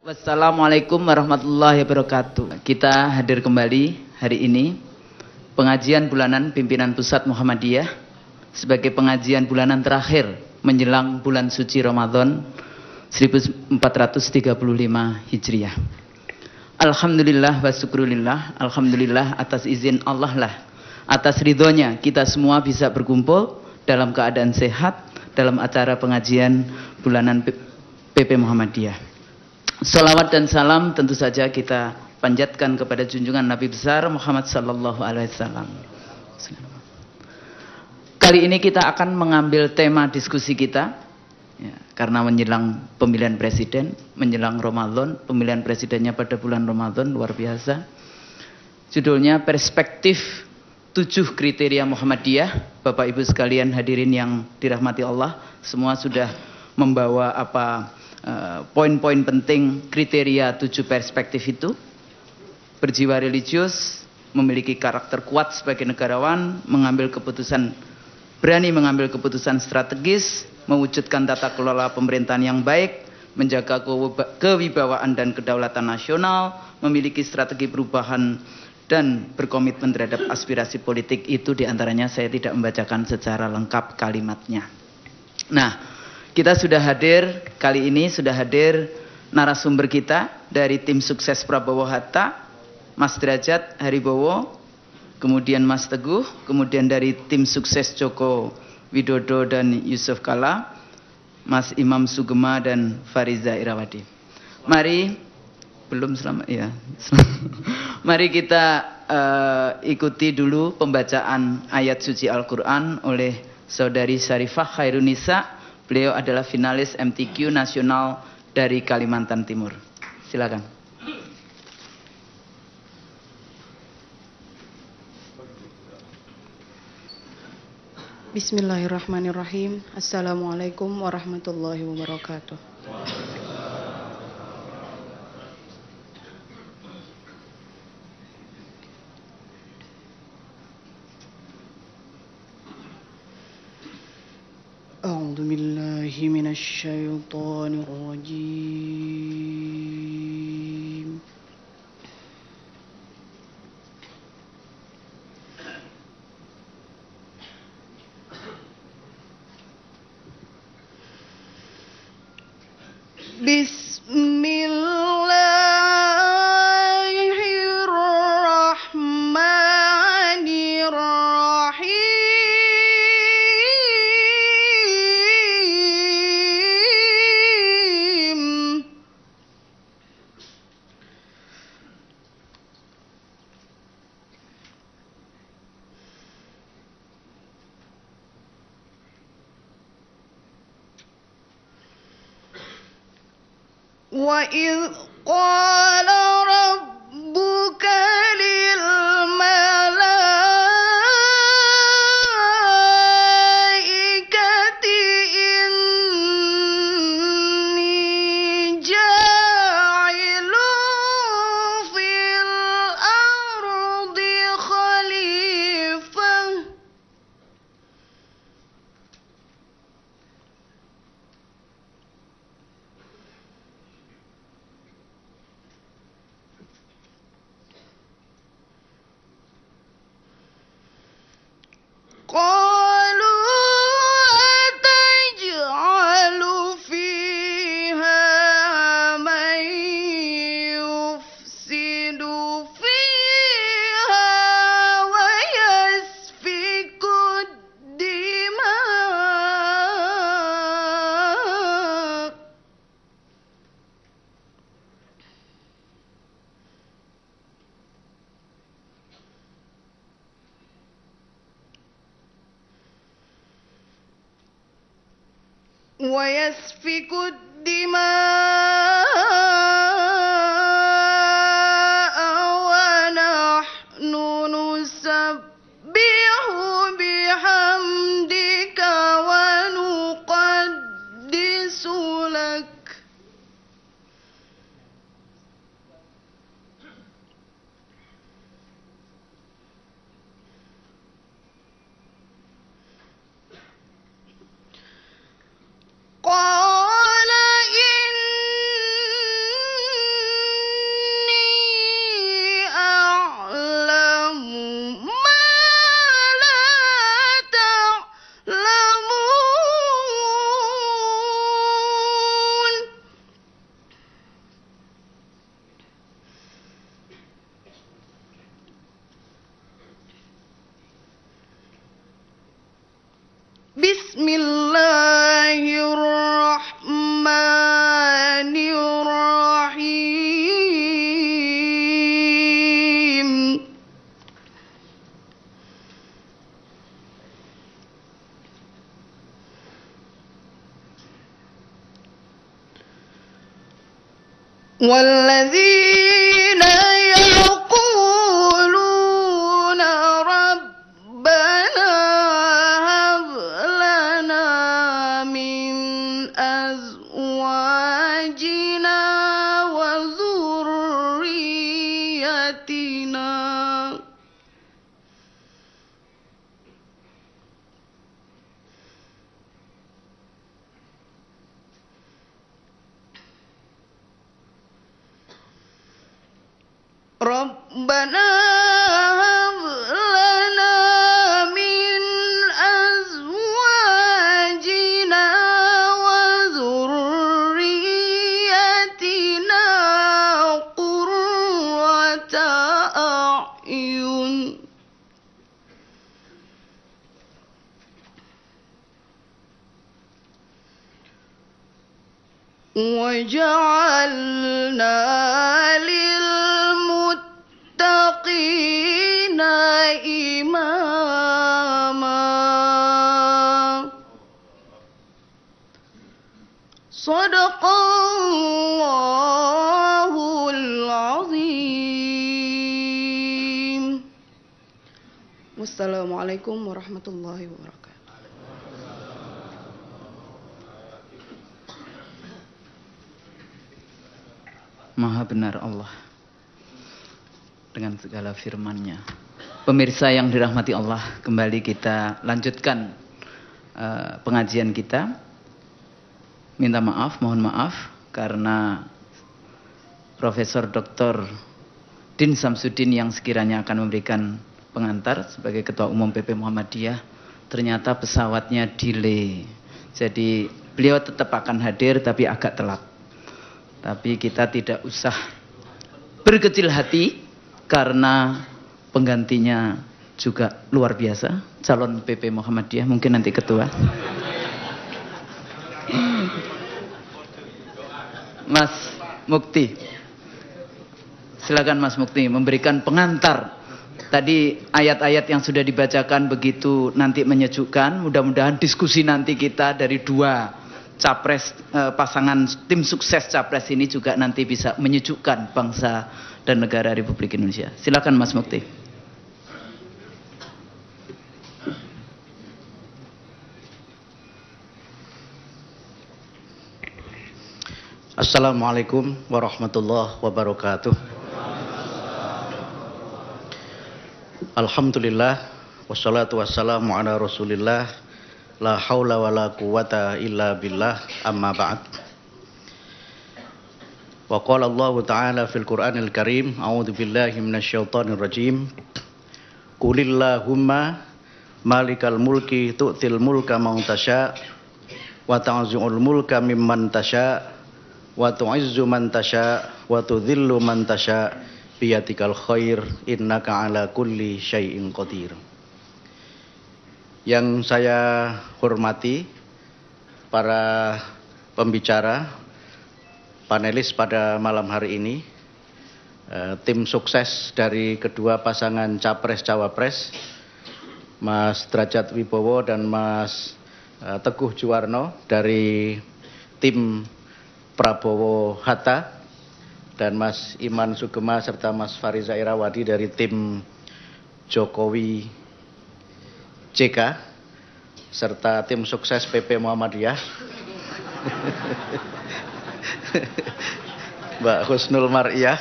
Wassalamualaikum warahmatullahi wabarakatuh. Kita hadir kembali hari ini pengajian bulanan pimpinan pusat Muhammadiyah sebagai pengajian bulanan terakhir menjelang bulan suci Ramadan 1435 Hijriah. Alhamdulillah wa syukrulillah, alhamdulillah atas izin Allah lah, atas ridhonya kita semua bisa berkumpul dalam keadaan sehat dalam acara pengajian bulanan PP Muhammadiyah. Salawat dan salam tentu saja kita panjatkan kepada junjungan Nabi besar Muhammad sallallahu alaihi wasallam. Kali ini kita akan mengambil tema diskusi kita ya, karena menjelang pemilihan presiden, menjelang Ramadan, pemilihan presidennya pada bulan Ramadan luar biasa. Judulnya perspektif 7 kriteria Muhammadiyah. Bapak Ibu sekalian hadirin yang dirahmati Allah, semua sudah membawa poin-poin penting kriteria 7 perspektif itu. Berjiwa religius, memiliki karakter kuat sebagai negarawan, berani mengambil keputusan strategis, mewujudkan tata kelola pemerintahan yang baik, menjaga kewibawaan dan kedaulatan nasional, memiliki strategi perubahan dan berkomitmen terhadap aspirasi politik. Itu diantaranya, saya tidak membacakan secara lengkap kalimatnya. Nah, kita sudah hadir, kali ini sudah hadir narasumber kita dari tim sukses Prabowo Hatta, Mas Derajat Haribowo, kemudian Mas Teguh, kemudian dari tim sukses Joko Widodo dan Yusuf Kala, Mas Imam Sugema dan Fariza Irawadi. Mari, belum selamat ya. Mari kita ikuti dulu pembacaan ayat suci Al-Quran oleh Saudari Syarifah Khairunisa. Beliau adalah finalis MTQ nasional dari Kalimantan Timur. Silakan. Bismillahirrahmanirrahim. Assalamualaikum warahmatullahi wabarakatuh. A'udzu billahi minasy syaithanir rajim. Wa idh qala rabbuka lil malaikati inni ja'ilun fil ardi khalifah. قالوا أتجعل فيها من يفسد فيها ويسفك الدماء ونحن نسبح بحمدك ونقدس لك. قال إن Bismillahirrahmanirrahim. والذين يقولون ربنا هب لنا من أزواجنا وذريتنا ربنا هب لنا من أزواجنا وذريتنا قرة أعين وجعلنا للمتقين إماما صدق الله العظيم. Wassalamualaikum warahmatullahi wabarakatuh. Maha benar Allah dengan segala firman-Nya. Pemirsa yang dirahmati Allah, kembali kita lanjutkan pengajian kita. Minta maaf, mohon maaf karena Profesor Dr. Din Samsudin yang sekiranya akan memberikan pengantar sebagai Ketua Umum PP Muhammadiyah ternyata pesawatnya delay. Jadi beliau tetap akan hadir tapi agak telat. Tapi kita tidak usah berkecil hati karena penggantinya juga luar biasa, calon PP Muhammadiyah, mungkin nanti ketua. Mas Mukti, silakan Mas Mukti memberikan pengantar. Tadi ayat-ayat yang sudah dibacakan begitu nanti menyejukkan. Mudah-mudahan diskusi nanti kita dari dua capres, pasangan tim sukses capres ini juga nanti bisa menyejukkan bangsa dan negara Republik Indonesia. Silakan Mas Mukti. Assalamualaikum warahmatullahi wabarakatuh. Alhamdulillah wassalatu wassalamu ala Rasulillah la haula wala quwata illa billah amma ba'd. Wa qala Allah ta'ala fil Qur'anil Karim, a'udzu billahi minasyaitonir rajim. Qulillahumma malikal mulki tu'til mulka man tasya wa tanzi'ul mulka mimman tasya wa tu'izzu man tasya wa tudhillu man tasya biyatikal khair innaka ala kulli syai'in qadir. Yang saya hormati para pembicara, panelis pada malam hari ini, tim sukses dari kedua pasangan capres-cawapres, Mas Derajat Wibowo dan Mas Teguh Juwarno dari tim Prabowo Hatta, dan Mas Iman Sugema serta Mas Fariza Irawadi dari tim Jokowi JK serta tim sukses PP Muhammadiyah Mbak Husnul Mar'iyah.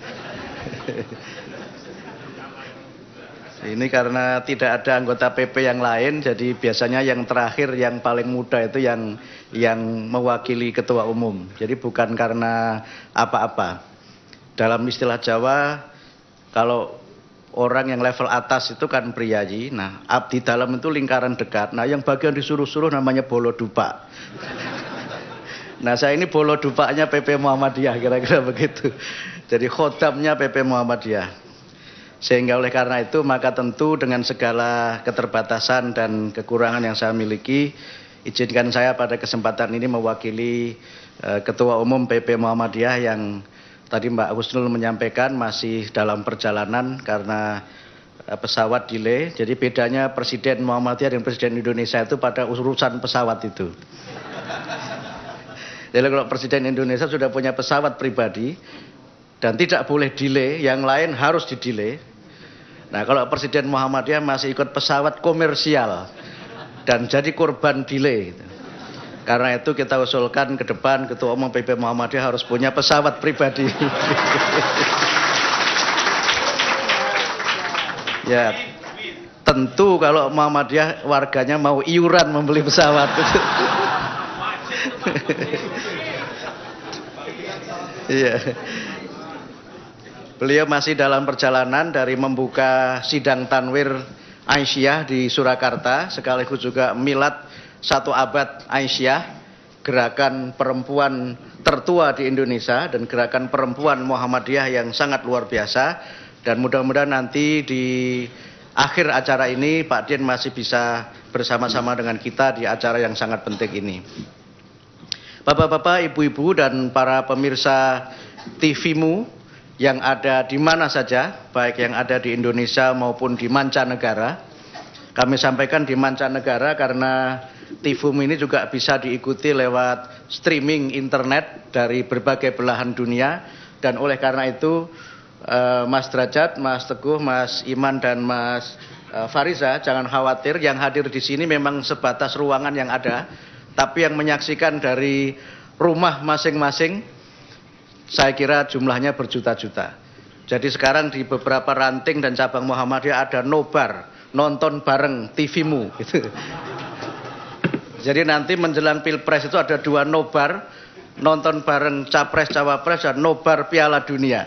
Ini karena tidak ada anggota PP yang lain, jadi biasanya yang terakhir yang paling muda itu yang mewakili ketua umum. Jadi bukan karena apa-apa. Dalam istilah Jawa, kalau orang yang level atas itu kan priyayi. Nah, abdi dalam itu lingkaran dekat. Nah, yang bagian disuruh-suruh namanya bolo dupa. Nah, saya ini bolo dupanya PP Muhammadiyah, kira-kira begitu. Jadi khodamnya PP Muhammadiyah. Sehingga oleh karena itu, maka tentu dengan segala keterbatasan dan kekurangan yang saya miliki, Izinkan saya pada kesempatan ini mewakili Ketua Umum PP Muhammadiyah yang tadi Mbak Husnul menyampaikan masih dalam perjalanan karena pesawat delay. Jadi bedanya Presiden Muhammadiyah dan Presiden Indonesia itu pada urusan pesawat itu. Jadi kalau Presiden Indonesia sudah punya pesawat pribadi dan tidak boleh delay, yang lain harus di-delay. Nah, kalau Presiden Muhammadiyah masih ikut pesawat komersial dan jadi korban delay. Karena itu kita usulkan ke depan Ketua Umum PP Muhammadiyah harus punya pesawat pribadi. Ya, tentu kalau Muhammadiyah warganya mau iuran membeli pesawat. Iya. Beliau masih dalam perjalanan dari membuka sidang Tanwir Aisyah di Surakarta, sekaligus juga milad 1 abad Aisyah, gerakan perempuan tertua di Indonesia dan gerakan perempuan Muhammadiyah yang sangat luar biasa. Dan mudah-mudahan nanti di akhir acara ini Pak Din masih bisa bersama-sama dengan kita di acara yang sangat penting ini. Bapak-bapak, ibu-ibu, dan para pemirsa TV-mu yang ada di mana saja, baik yang ada di Indonesia maupun di mancanegara. Kami sampaikan di mancanegara karena TV-mu ini juga bisa diikuti lewat streaming internet dari berbagai belahan dunia. Dan oleh karena itu, Mas Derajat, Mas Teguh, Mas Iman, dan Mas Fariza, jangan khawatir, yang hadir di sini memang sebatas ruangan yang ada. Tapi yang menyaksikan dari rumah masing-masing, saya kira jumlahnya berjuta-juta. Jadi sekarang di beberapa ranting dan cabang Muhammadiyah ada nobar, nonton bareng TV-mu. Gitu. Jadi nanti menjelang Pilpres itu ada 2 nobar, nonton bareng Capres, Cawapres, dan nobar Piala Dunia.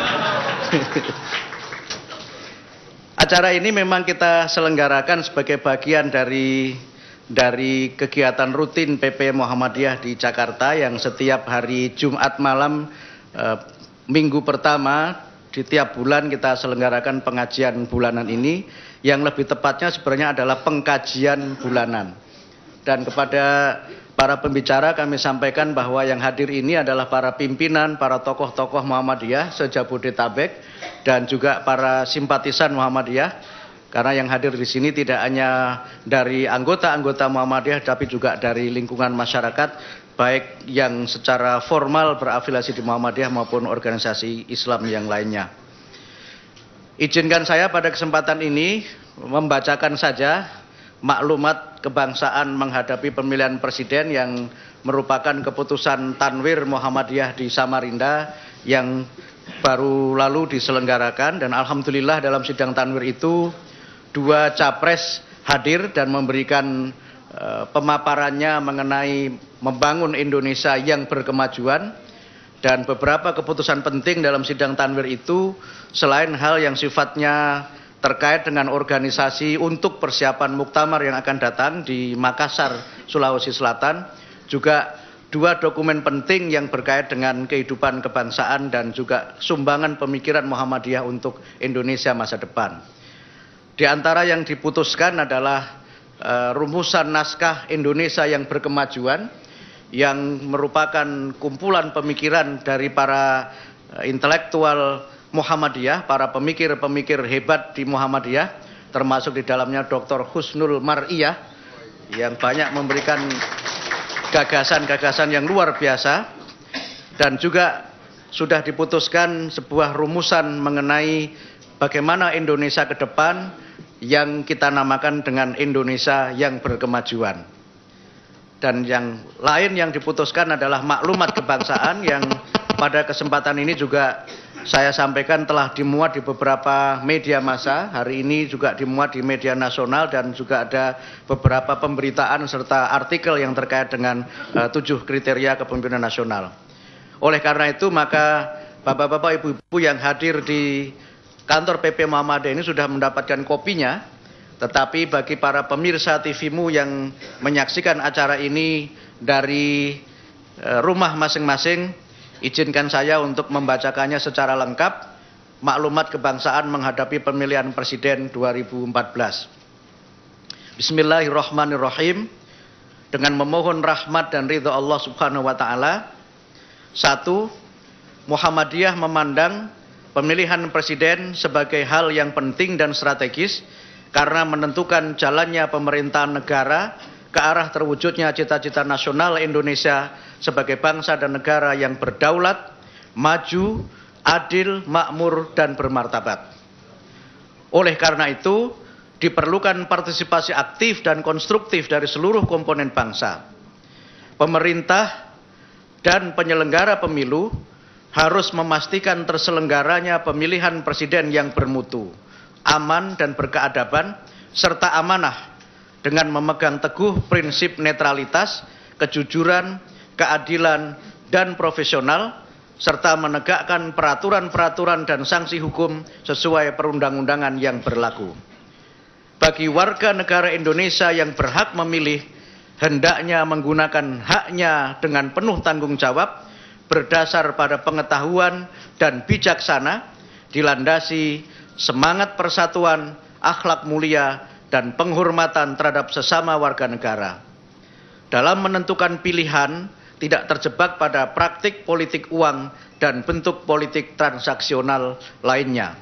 Acara ini memang kita selenggarakan sebagai bagian dari kegiatan rutin PP Muhammadiyah di Jakarta yang setiap hari Jumat malam minggu pertama di tiap bulan kita selenggarakan pengajian bulanan ini, yang lebih tepatnya sebenarnya adalah pengkajian bulanan. Dan kepada para pembicara kami sampaikan bahwa yang hadir ini adalah para pimpinan, para tokoh-tokoh Muhammadiyah se-Jabodetabek dan juga para simpatisan Muhammadiyah. Karena yang hadir di sini tidak hanya dari anggota-anggota Muhammadiyah, tapi juga dari lingkungan masyarakat, baik yang secara formal berafiliasi di Muhammadiyah maupun organisasi Islam yang lainnya. Izinkan saya pada kesempatan ini membacakan saja maklumat kebangsaan menghadapi pemilihan presiden yang merupakan keputusan Tanwir Muhammadiyah di Samarinda yang baru lalu diselenggarakan. Dan alhamdulillah dalam sidang Tanwir itu 2 capres hadir dan memberikan pemaparannya mengenai membangun Indonesia yang berkemajuan. Dan beberapa keputusan penting dalam sidang Tanwir itu, selain hal yang sifatnya terkait dengan organisasi untuk persiapan muktamar yang akan datang di Makassar, Sulawesi Selatan, juga 2 dokumen penting yang berkait dengan kehidupan kebangsaan dan juga sumbangan pemikiran Muhammadiyah untuk Indonesia masa depan. Di antara yang diputuskan adalah rumusan naskah Indonesia yang berkemajuan, yang merupakan kumpulan pemikiran dari para intelektual Muhammadiyah, para pemikir-pemikir hebat di Muhammadiyah, termasuk di dalamnya Dr. Husnul Mar'iyah, yang banyak memberikan gagasan-gagasan yang luar biasa. Dan juga sudah diputuskan sebuah rumusan mengenai bagaimana Indonesia ke depan, yang kita namakan dengan Indonesia yang berkemajuan. Dan yang lain yang diputuskan adalah maklumat kebangsaan yang pada kesempatan ini juga saya sampaikan telah dimuat di beberapa media massa. Hari ini juga dimuat di media nasional dan juga ada beberapa pemberitaan serta artikel yang terkait dengan 7 kriteria kepemimpinan nasional. Oleh karena itu maka bapak-bapak, ibu-ibu yang hadir di kantor PP Muhammadiyah ini sudah mendapatkan kopinya, tetapi bagi para pemirsa TV-mu yang menyaksikan acara ini dari rumah masing-masing, izinkan saya untuk membacakannya secara lengkap, maklumat kebangsaan menghadapi pemilihan presiden 2014. Bismillahirrahmanirrahim. dengan memohon rahmat dan ridho Allah Subhanahu wa taala. 1. Muhammadiyah memandang pemilihan presiden sebagai hal yang penting dan strategis karena menentukan jalannya pemerintahan negara ke arah terwujudnya cita-cita nasional Indonesia sebagai bangsa dan negara yang berdaulat, maju, adil, makmur, dan bermartabat. Oleh karena itu, diperlukan partisipasi aktif dan konstruktif dari seluruh komponen bangsa. Pemerintah dan penyelenggara pemilu harus memastikan terselenggaranya pemilihan presiden yang bermutu, aman dan berkeadaban, serta amanah dengan memegang teguh prinsip netralitas, kejujuran, keadilan, dan profesional, serta menegakkan peraturan-peraturan dan sanksi hukum sesuai perundang-undangan yang berlaku. Bagi warga negara Indonesia yang berhak memilih, hendaknya menggunakan haknya dengan penuh tanggung jawab, berdasar pada pengetahuan dan bijaksana, dilandasi semangat persatuan, akhlak mulia, dan penghormatan terhadap sesama warga negara. Dalam menentukan pilihan, tidak terjebak pada praktik politik uang dan bentuk politik transaksional lainnya.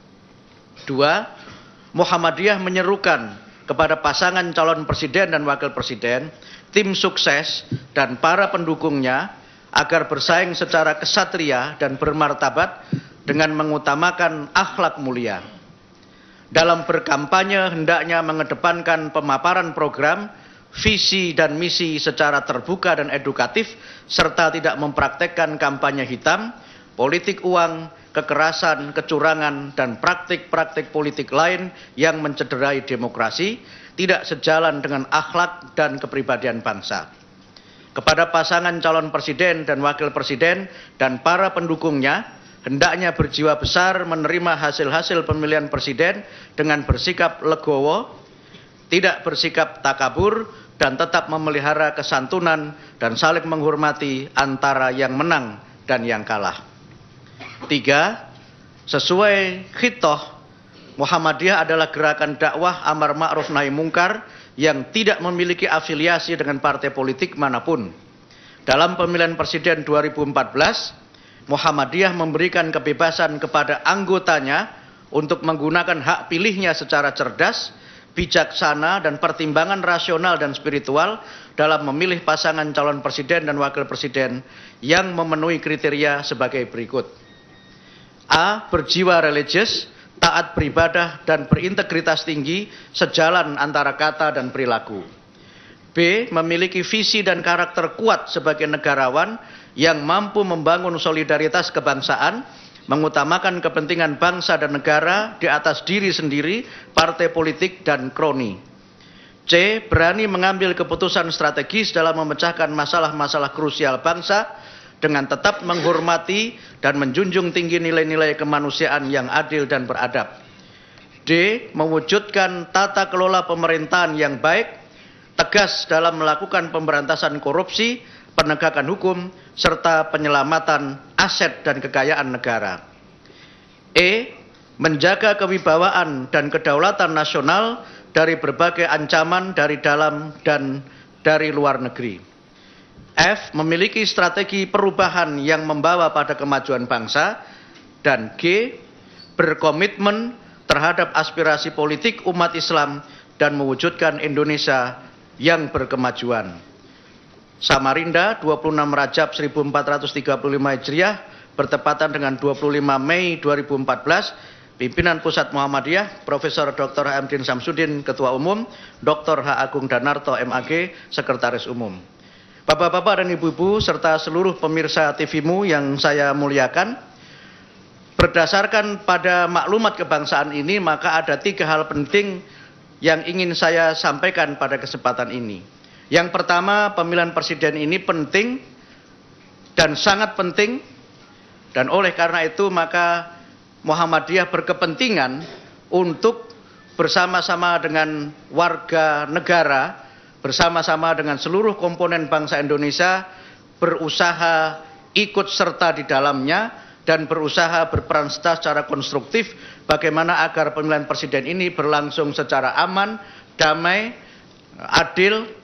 2. Muhammadiyah menyerukan kepada pasangan calon presiden dan wakil presiden, tim sukses, dan para pendukungnya agar bersaing secara kesatria dan bermartabat dengan mengutamakan akhlak mulia. Dalam berkampanye hendaknya mengedepankan pemaparan program, visi dan misi secara terbuka dan edukatif, serta tidak mempraktekkan kampanye hitam, politik uang, kekerasan, kecurangan, dan praktik-praktik politik lain yang mencederai demokrasi, tidak sejalan dengan akhlak dan kepribadian bangsa. Kepada pasangan calon presiden dan wakil presiden dan para pendukungnya, hendaknya berjiwa besar menerima hasil-hasil pemilihan presiden dengan bersikap legowo, tidak bersikap takabur, dan tetap memelihara kesantunan dan saling menghormati antara yang menang dan yang kalah. 3. Sesuai khitoh, Muhammadiyah adalah gerakan dakwah amar ma'ruf nahi mungkar yang tidak memiliki afiliasi dengan partai politik manapun. Dalam pemilihan presiden 2014, Muhammadiyah memberikan kebebasan kepada anggotanya untuk menggunakan hak pilihnya secara cerdas, bijaksana, dan pertimbangan rasional dan spiritual dalam memilih pasangan calon presiden dan wakil presiden yang memenuhi kriteria sebagai berikut. A. Berjiwa religius, taat beribadah, dan berintegritas tinggi sejalan antara kata dan perilaku. B. Memiliki visi dan karakter kuat sebagai negarawan yang mampu membangun solidaritas kebangsaan, mengutamakan kepentingan bangsa dan negara di atas diri sendiri, partai politik, dan kroni. C. Berani mengambil keputusan strategis dalam memecahkan masalah-masalah krusial bangsa dengan tetap menghormati dan menjunjung tinggi nilai-nilai kemanusiaan yang adil dan beradab. D. Mewujudkan tata kelola pemerintahan yang baik, tegas dalam melakukan pemberantasan korupsi, penegakan hukum, serta penyelamatan aset dan kekayaan negara. E. Menjaga kewibawaan dan kedaulatan nasional dari berbagai ancaman dari dalam dan dari luar negeri. F. Memiliki strategi perubahan yang membawa pada kemajuan bangsa. Dan G. Berkomitmen terhadap aspirasi politik umat Islam dan mewujudkan Indonesia yang berkemajuan. Samarinda, 26 Rajab 1435 Hijriah, bertepatan dengan 25 Mei 2014, Pimpinan Pusat Muhammadiyah, Profesor Dr. H. M. Din Samsudin, Ketua Umum, Dr. H. Agung Danarto, MAG, Sekretaris Umum. Bapak-bapak dan ibu-ibu, serta seluruh pemirsa TV-mu yang saya muliakan, berdasarkan pada maklumat kebangsaan ini, maka ada 3 hal penting yang ingin saya sampaikan pada kesempatan ini. Yang pertama, pemilihan presiden ini penting dan sangat penting, dan oleh karena itu maka Muhammadiyah berkepentingan untuk bersama-sama dengan warga negara, bersama-sama dengan seluruh komponen bangsa Indonesia berusaha ikut serta di dalamnya dan berusaha berperan secara konstruktif bagaimana agar pemilihan presiden ini berlangsung secara aman, damai, adil,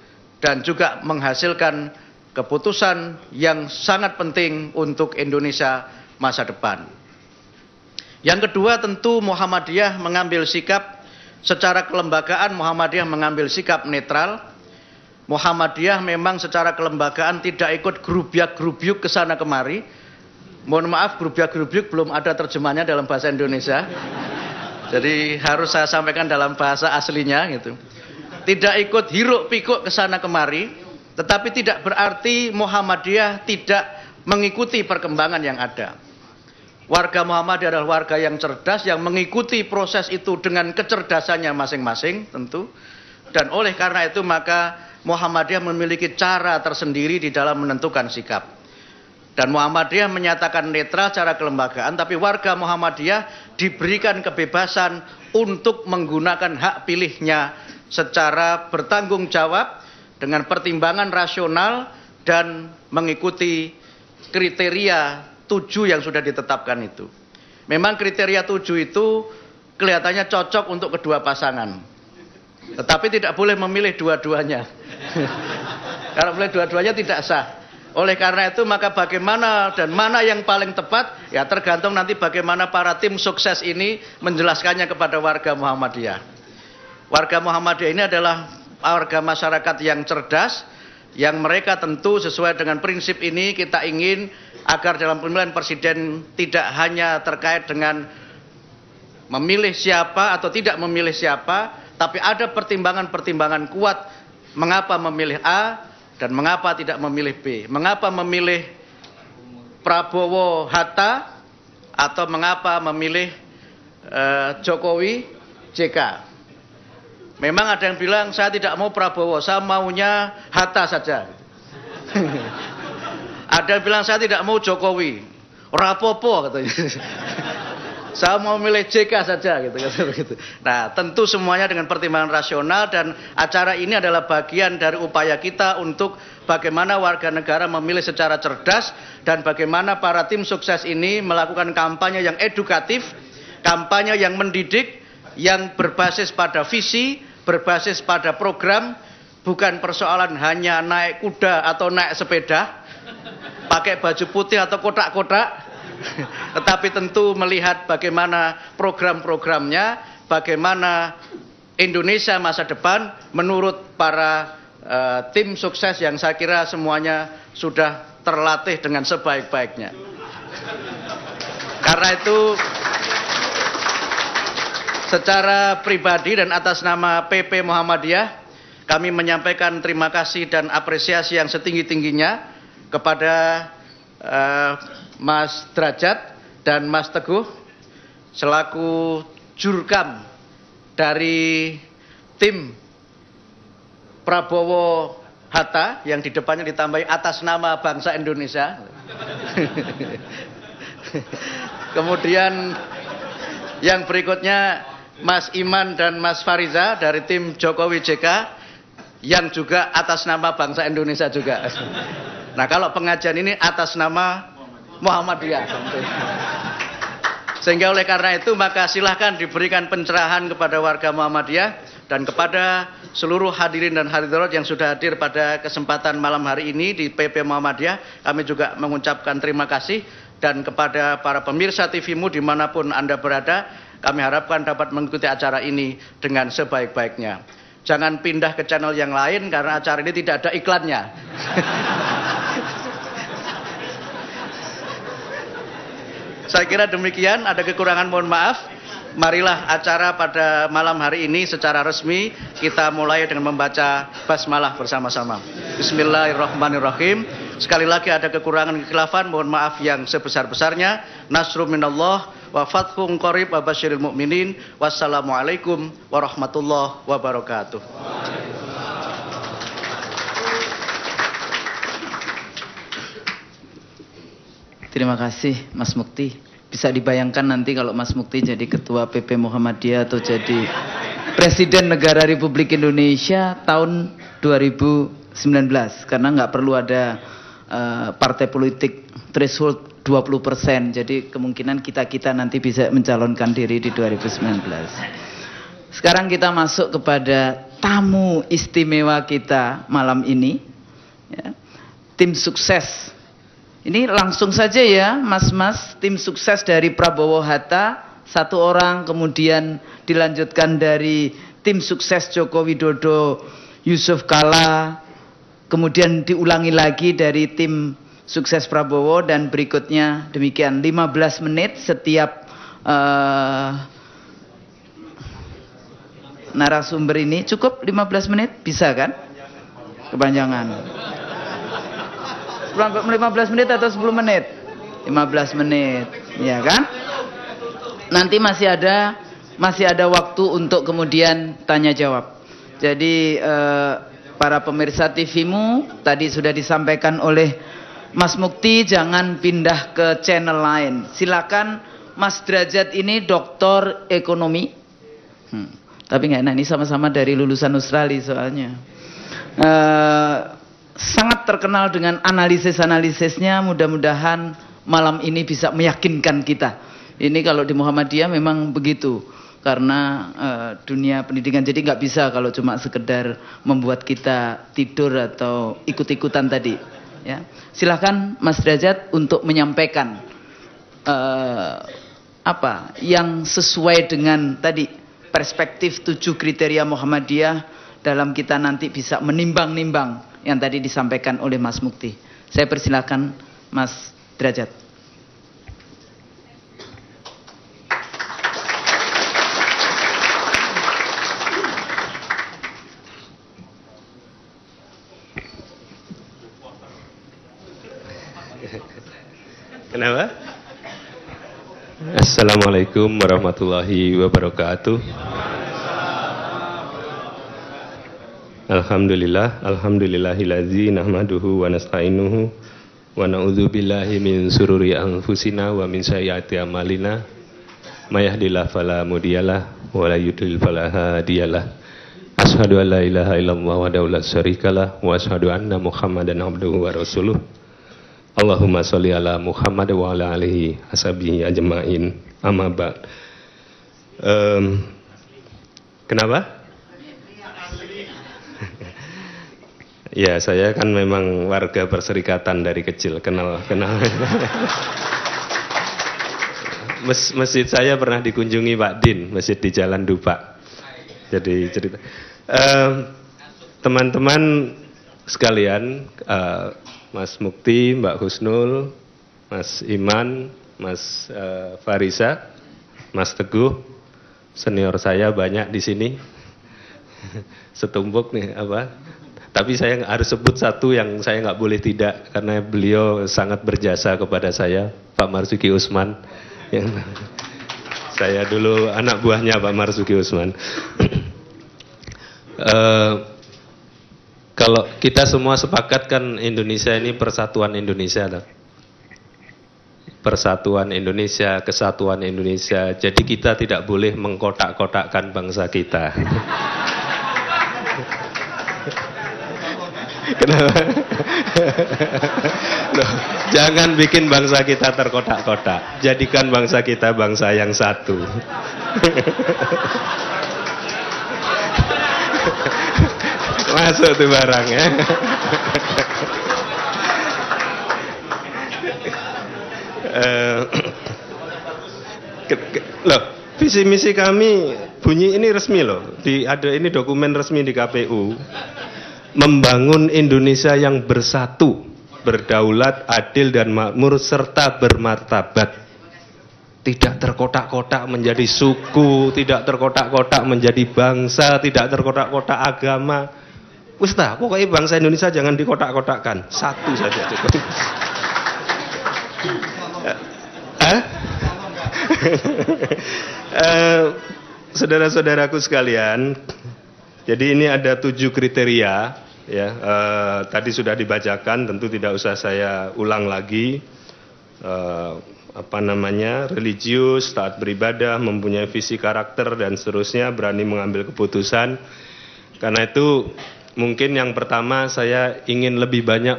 dan juga menghasilkan keputusan yang sangat penting untuk Indonesia masa depan. Yang kedua, tentu Muhammadiyah mengambil sikap secara kelembagaan, Muhammadiyah mengambil sikap netral. Muhammadiyah memang secara kelembagaan tidak ikut grubyuk-grubyuk ke sana kemari. Mohon maaf, grubyuk-grubyuk belum ada terjemahnya dalam bahasa Indonesia. Jadi harus saya sampaikan dalam bahasa aslinya gitu. Tidak ikut hiruk-pikuk ke sana kemari, tetapi tidak berarti Muhammadiyah tidak mengikuti perkembangan yang ada. Warga Muhammadiyah adalah warga yang cerdas, yang mengikuti proses itu dengan kecerdasannya masing-masing tentu. Dan oleh karena itu maka Muhammadiyah memiliki cara tersendiri di dalam menentukan sikap. Dan Muhammadiyah menyatakan netral secara kelembagaan, tapi warga Muhammadiyah diberikan kebebasan untuk menggunakan hak pilihnya secara bertanggung jawab dengan pertimbangan rasional dan mengikuti kriteria 7 yang sudah ditetapkan itu. Memang kriteria 7 itu kelihatannya cocok untuk kedua pasangan. Tetapi tidak boleh memilih dua-duanya. Kalau boleh dua-duanya tidak sah. Oleh karena itu maka bagaimana dan mana yang paling tepat ya tergantung nanti bagaimana para tim sukses ini menjelaskannya kepada warga Muhammadiyah. Warga Muhammadiyah ini adalah warga masyarakat yang cerdas, yang mereka tentu sesuai dengan prinsip ini kita ingin agar dalam pemilihan presiden tidak hanya terkait dengan memilih siapa atau tidak memilih siapa, tapi ada pertimbangan-pertimbangan kuat mengapa memilih A dan mengapa tidak memilih B, mengapa memilih Prabowo Hatta atau mengapa memilih Jokowi JK. Memang ada yang bilang saya tidak mau Prabowo, saya maunya Hatta saja. Ada yang bilang saya tidak mau Jokowi, rapopo katanya. Saya mau milih JK saja gitu. Nah, tentu semuanya dengan pertimbangan rasional dan acara ini adalah bagian dari upaya kita untuk bagaimana warga negara memilih secara cerdas dan bagaimana para tim sukses ini melakukan kampanye yang edukatif, kampanye yang mendidik, yang berbasis pada visi, berbasis pada program, bukan persoalan hanya naik kuda atau naik sepeda, pakai baju putih atau kotak-kotak, tetapi tentu melihat bagaimana program-programnya, bagaimana Indonesia masa depan menurut para tim sukses yang saya kira semuanya sudah terlatih dengan sebaik-baiknya. Karena itu secara pribadi dan atas nama PP Muhammadiyah, kami menyampaikan terima kasih dan apresiasi yang setinggi-tingginya kepada Mas Derajat dan Mas Teguh selaku jurkam dari tim Prabowo Hatta yang di depannya ditambahi atas nama bangsa Indonesia. Kemudian yang berikutnya Mas Iman dan Mas Fariza dari tim Jokowi JK yang juga atas nama bangsa Indonesia juga. Nah, kalau pengajian ini atas nama Muhammadiyah. Sehingga oleh karena itu maka silahkan diberikan pencerahan kepada warga Muhammadiyah dan kepada seluruh hadirin dan hadirat yang sudah hadir pada kesempatan malam hari ini di PP Muhammadiyah. Kami juga mengucapkan terima kasih dan kepada para pemirsa TV-mu dimanapun Anda berada, kami harapkan dapat mengikuti acara ini dengan sebaik-baiknya. Jangan pindah ke channel yang lain karena acara ini tidak ada iklannya. Saya kira demikian, ada kekurangan mohon maaf. Marilah acara pada malam hari ini secara resmi kita mulai dengan membaca basmalah bersama-sama. Bismillahirrahmanirrahim. Sekali lagi ada kekurangan kekhilafan, mohon maaf yang sebesar-besarnya. Nasrun minallah wa fathun qarib wa basyiril mu'minin. Wassalamualaikum warahmatullahi wabarakatuh. Terima kasih Mas Mukti. Bisa dibayangkan nanti kalau Mas Mukti jadi ketua PP Muhammadiyah atau jadi Presiden Negara Republik Indonesia tahun 2019. Karena nggak perlu ada partai politik threshold 20%. Jadi kemungkinan kita nanti bisa mencalonkan diri di 2019. Sekarang kita masuk kepada tamu istimewa kita malam ini, ya, tim sukses. Ini langsung saja ya, mas-mas, tim sukses dari Prabowo Hatta, 1 orang, kemudian dilanjutkan dari tim sukses Joko Widodo Yusuf Kala, kemudian diulangi lagi dari tim sukses Prabowo, dan berikutnya demikian 15 menit setiap narasumber ini. Cukup 15 menit? Bisa kan? Kepanjangan 15 menit atau 10 menit? 15 menit, ya kan? Nanti masih ada waktu untuk kemudian tanya jawab. Jadi para pemirsa TV-mu, tadi sudah disampaikan oleh Mas Mukti, jangan pindah ke channel lain. Silakan, Mas Derajat ini doktor ekonomi. Tapi nggak enak, ini sama-sama dari lulusan Australia soalnya. Sangat terkenal dengan analisis-analisisnya. Mudah-mudahan malam ini bisa meyakinkan kita. Ini kalau di Muhammadiyah memang begitu. Karena dunia pendidikan, jadi nggak bisa kalau cuma sekedar membuat kita tidur atau ikut-ikutan tadi. Ya, silahkan Mas Derajat untuk menyampaikan apa yang sesuai dengan tadi perspektif 7 kriteria Muhammadiyah dalam kita nanti bisa menimbang-nimbang yang tadi disampaikan oleh Mas Mukti. Saya persilakan Mas Derajat. Kenapa? Assalamualaikum warahmatullahi wabarakatuh. Alhamdulillahiladzi nahmaduhu wa nasta'inuhu wa na'udzu billahi min sururi anfusina wa min sayyiati a'malina. May yahdihillahu fala mudhiyalah wa la yudhlil fala hadiyalah. Asyhadu an la ilaha illallah wahdahu la syarikalah wa asyhadu anna Muhammadan abduhu wa rasuluh. Allahumma sholli ala Muhammad wa ala alihi ashabihi ajma'in. Amma ba'd. Kenapa? Ya, saya kan memang warga perserikatan dari kecil, kenal. Masjid saya pernah dikunjungi Pak Din, masjid di Jalan Dupa. Jadi cerita. Teman-teman sekalian, Mas Mukti, Mbak Husnul, Mas Iman, Mas Farisa, Mas Teguh, senior saya banyak di sini, setumpuk nih apa. Tapi saya harus sebut satu yang saya nggak boleh tidak, karena beliau sangat berjasa kepada saya, Pak Marzuki Usman. Saya dulu anak buahnya Pak Marzuki Usman. Kalau kita semua sepakat kan Indonesia ini persatuan Indonesia. Persatuan Indonesia, kesatuan Indonesia. Jadi kita tidak boleh mengkotak-kotakkan bangsa kita. Kenapa? Loh, jangan bikin bangsa kita terkotak-kotak. Jadikan bangsa kita bangsa yang satu. Masuk tuh barang ya. Loh, visi misi kami bunyi ini resmi loh. Ada ini dokumen resmi di KPU. Membangun Indonesia yang bersatu, berdaulat, adil dan makmur serta bermartabat. Tidak terkotak-kotak menjadi suku, tidak terkotak-kotak menjadi bangsa, tidak terkotak-kotak agama. Ustaz, pokoknya bangsa Indonesia jangan dikotak-kotakkan. Satu saja cukup. Saudara-saudaraku sekalian, jadi ini ada 7 kriteria, ya. Tadi sudah dibacakan, tentu tidak usah saya ulang lagi. Religius, taat beribadah, mempunyai visi karakter dan seterusnya, berani mengambil keputusan. Karena itu mungkin yang pertama saya ingin lebih banyak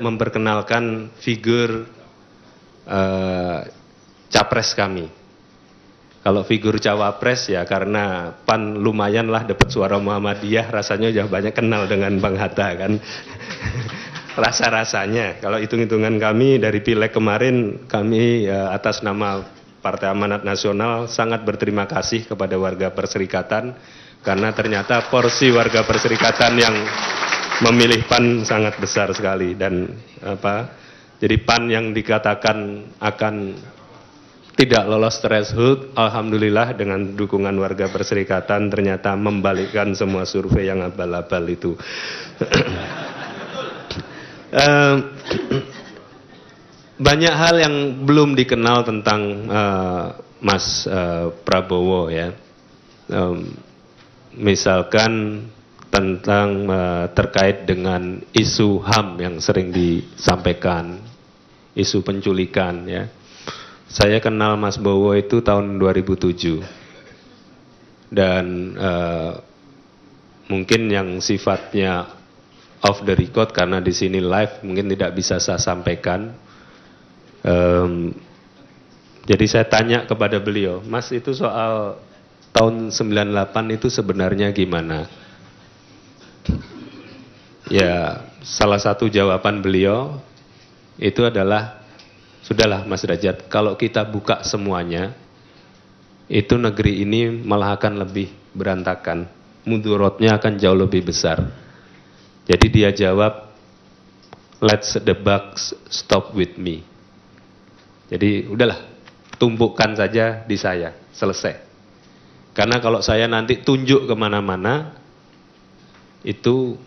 memperkenalkan figur capres kami. Kalau figur cawapres ya karena PAN lumayan lah dapat suara Muhammadiyah, rasanya udah banyak kenal dengan Bang Hatta kan. Rasa-rasanya, kalau hitung-hitungan kami dari Pileg kemarin, kami atas nama Partai Amanat Nasional sangat berterima kasih kepada warga Perserikatan, karena ternyata porsi warga Perserikatan yang memilih PAN sangat besar sekali, dan jadi PAN yang dikatakan akan tidak lolos threshold, alhamdulillah dengan dukungan warga Perserikatan ternyata membalikkan semua survei yang abal-abal itu. Banyak hal yang belum dikenal tentang Mas Prabowo ya. Misalkan tentang terkait dengan isu HAM yang sering disampaikan, isu penculikan ya. Saya kenal Mas Bowo itu tahun 2007 dan mungkin yang sifatnya off the record karena di sini live mungkin tidak bisa saya sampaikan. Jadi saya tanya kepada beliau, Mas itu soal tahun 98 itu sebenarnya gimana? Ya salah satu jawaban beliau itu adalah, sudahlah Mas Derajat, kalau kita buka semuanya, itu negeri ini malah akan lebih berantakan. Mudorotnya akan jauh lebih besar. Jadi dia jawab, let's the buck stop with me. Jadi udahlah, tumpukkan saja di saya, selesai. Karena kalau saya nanti tunjuk kemana-mana, itu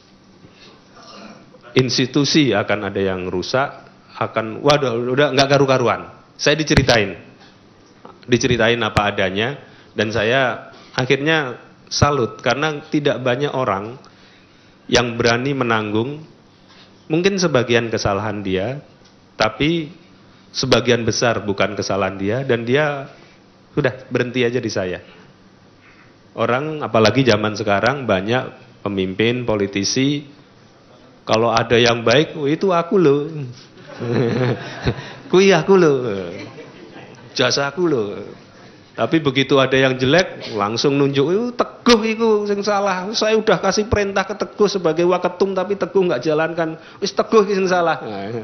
institusi akan ada yang rusak, akan waduh udah nggak karu-karuan. Saya diceritain apa adanya, dan saya akhirnya salut karena tidak banyak orang yang berani menanggung mungkin sebagian kesalahan dia, tapi sebagian besar bukan kesalahan dia, dan dia sudah berhenti aja di saya. Orang apalagi zaman sekarang banyak pemimpin, politisi, kalau ada yang baik, oh, itu aku loh. Kui aku loh, jasa aku loh. Tapi begitu ada yang jelek, langsung nunjuk, Teguh itu yang salah. Saya udah kasih perintah ke Teguh sebagai waketum, tapi Teguh nggak jalankan. Wis Teguh yang salah.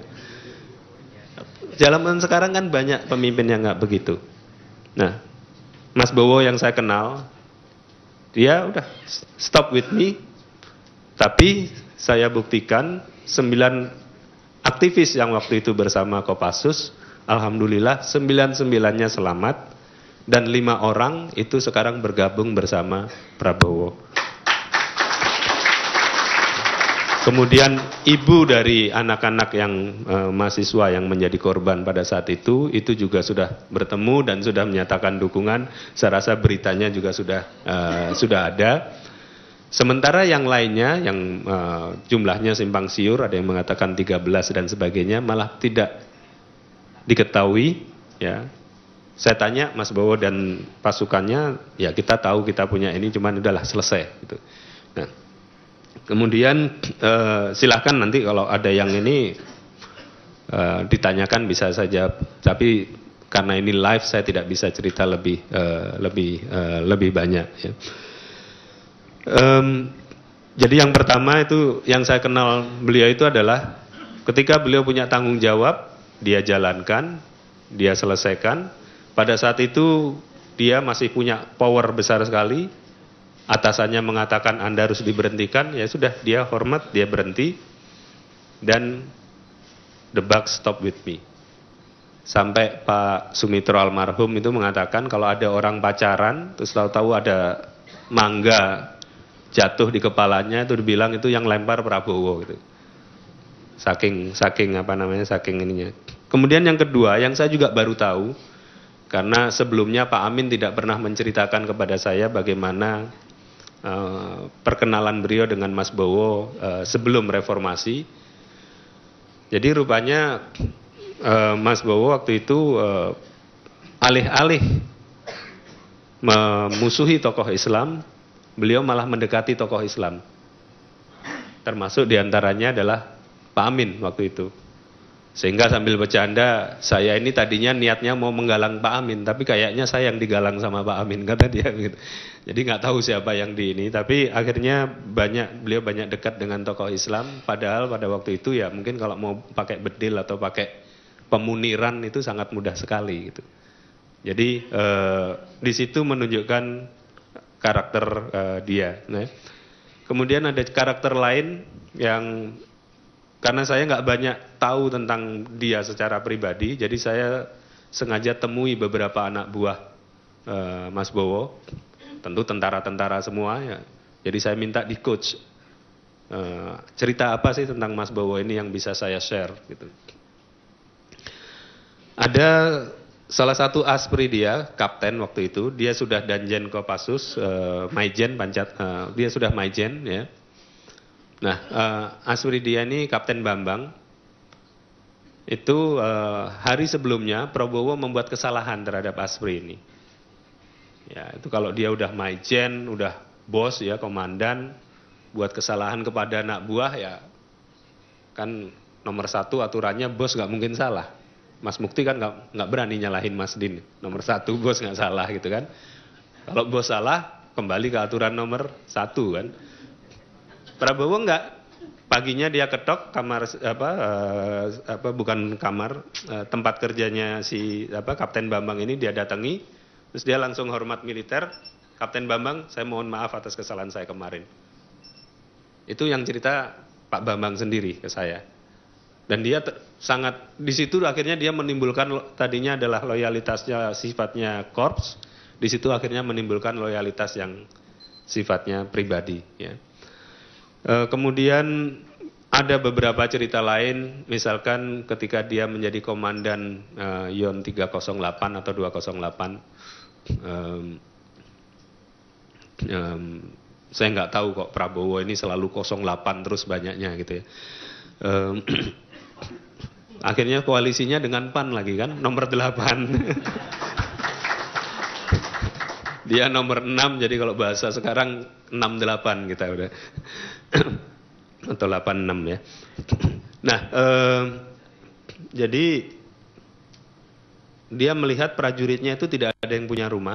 Zaman sekarang kan banyak pemimpin yang nggak begitu. Nah, Mas Bowo yang saya kenal, dia udah stop with me. Tapi saya buktikan 9 aktivis yang waktu itu bersama Kopassus, alhamdulillah 9-9-nya selamat, dan 5 orang itu sekarang bergabung bersama Prabowo. Kemudian ibu dari anak-anak yang mahasiswa yang menjadi korban pada saat itu juga sudah bertemu dan sudah menyatakan dukungan. Saya rasa beritanya juga sudah ada. Sementara yang lainnya yang jumlahnya simpang siur, ada yang mengatakan 13 dan sebagainya, malah tidak diketahui ya. Saya tanya Mas Bowo dan pasukannya, ya kita tahu kita punya ini, cuman udahlah selesai gitu. Nah, kemudian silahkan nanti kalau ada yang ini ditanyakan bisa saja, tapi karena ini live saya tidak bisa cerita lebih banyak ya. Jadi yang pertama itu yang saya kenal beliau itu adalah ketika beliau punya tanggung jawab, dia jalankan, dia selesaikan. Pada saat itu dia masih punya power besar sekali. Atasannya mengatakan Anda harus diberhentikan, ya sudah, dia hormat, dia berhenti, dan the buck stop with me. Sampai Pak Sumitro almarhum itu mengatakan kalau ada orang pacaran, terus tahu-tahu ada mangga jatuh di kepalanya, itu dibilang itu yang lempar Prabowo gitu. Saking ininya. Kemudian yang kedua, yang saya juga baru tahu, karena sebelumnya Pak Amin tidak pernah menceritakan kepada saya bagaimana perkenalan beliau dengan Mas Bowo sebelum reformasi. Jadi rupanya Mas Bowo waktu itu alih-alih memusuhi tokoh Islam, beliau malah mendekati tokoh Islam. Termasuk diantaranya adalah Pak Amin waktu itu. Sehingga sambil bercanda, saya ini tadinya niatnya mau menggalang Pak Amin, tapi kayaknya saya yang digalang sama Pak Amin, kata dia gitu. Jadi nggak tahu siapa yang di ini, tapi akhirnya beliau banyak dekat dengan tokoh Islam, padahal pada waktu itu ya mungkin kalau mau pakai bedil atau pakai pemuniran itu sangat mudah sekali gitu. Jadi di situ menunjukkan karakter dia. Nah, kemudian ada karakter lain yang karena saya nggak banyak tahu tentang dia secara pribadi, jadi saya sengaja temui beberapa anak buah Mas Bowo, tentu tentara-tentara semua ya. Jadi saya minta di coach cerita apa sih tentang Mas Bowo ini yang bisa saya share gitu. Ada salah satu aspri dia, kapten waktu itu, dia sudah Danjen Kopassus, Maijen, dia sudah Maijen ya. Nah, aspri dia ini Kapten Bambang, itu hari sebelumnya Prabowo membuat kesalahan terhadap aspri ini. Ya, itu kalau dia udah Maijen, udah bos ya, komandan, buat kesalahan kepada anak buah ya, kan nomor satu aturannya bos nggak mungkin salah. Mas Mukti kan nggak berani nyalahin Mas Din. Nomor satu bos nggak salah gitu kan. Kalau bos salah kembali ke aturan nomor satu kan. Prabowo enggak. Paginya dia ketok kamar bukan kamar, tempat kerjanya si Kapten Bambang ini dia datangi, terus dia langsung hormat militer. Kapten Bambang, saya mohon maaf atas kesalahan saya kemarin. Itu yang cerita Pak Bambang sendiri ke saya. Dan dia sangat di situ akhirnya dia menimbulkan tadinya adalah loyalitasnya sifatnya korps, di situ akhirnya menimbulkan loyalitas yang sifatnya pribadi ya. Kemudian ada beberapa cerita lain, misalkan ketika dia menjadi komandan Yon 308 atau 208, saya nggak tahu kok Prabowo ini selalu 08 terus banyaknya gitu ya. Akhirnya koalisinya dengan PAN lagi kan, nomor 8. Dia nomor 6, jadi kalau bahasa sekarang 68 kita udah. Atau 86 ya. Nah, jadi dia melihat prajuritnya itu tidak ada yang punya rumah,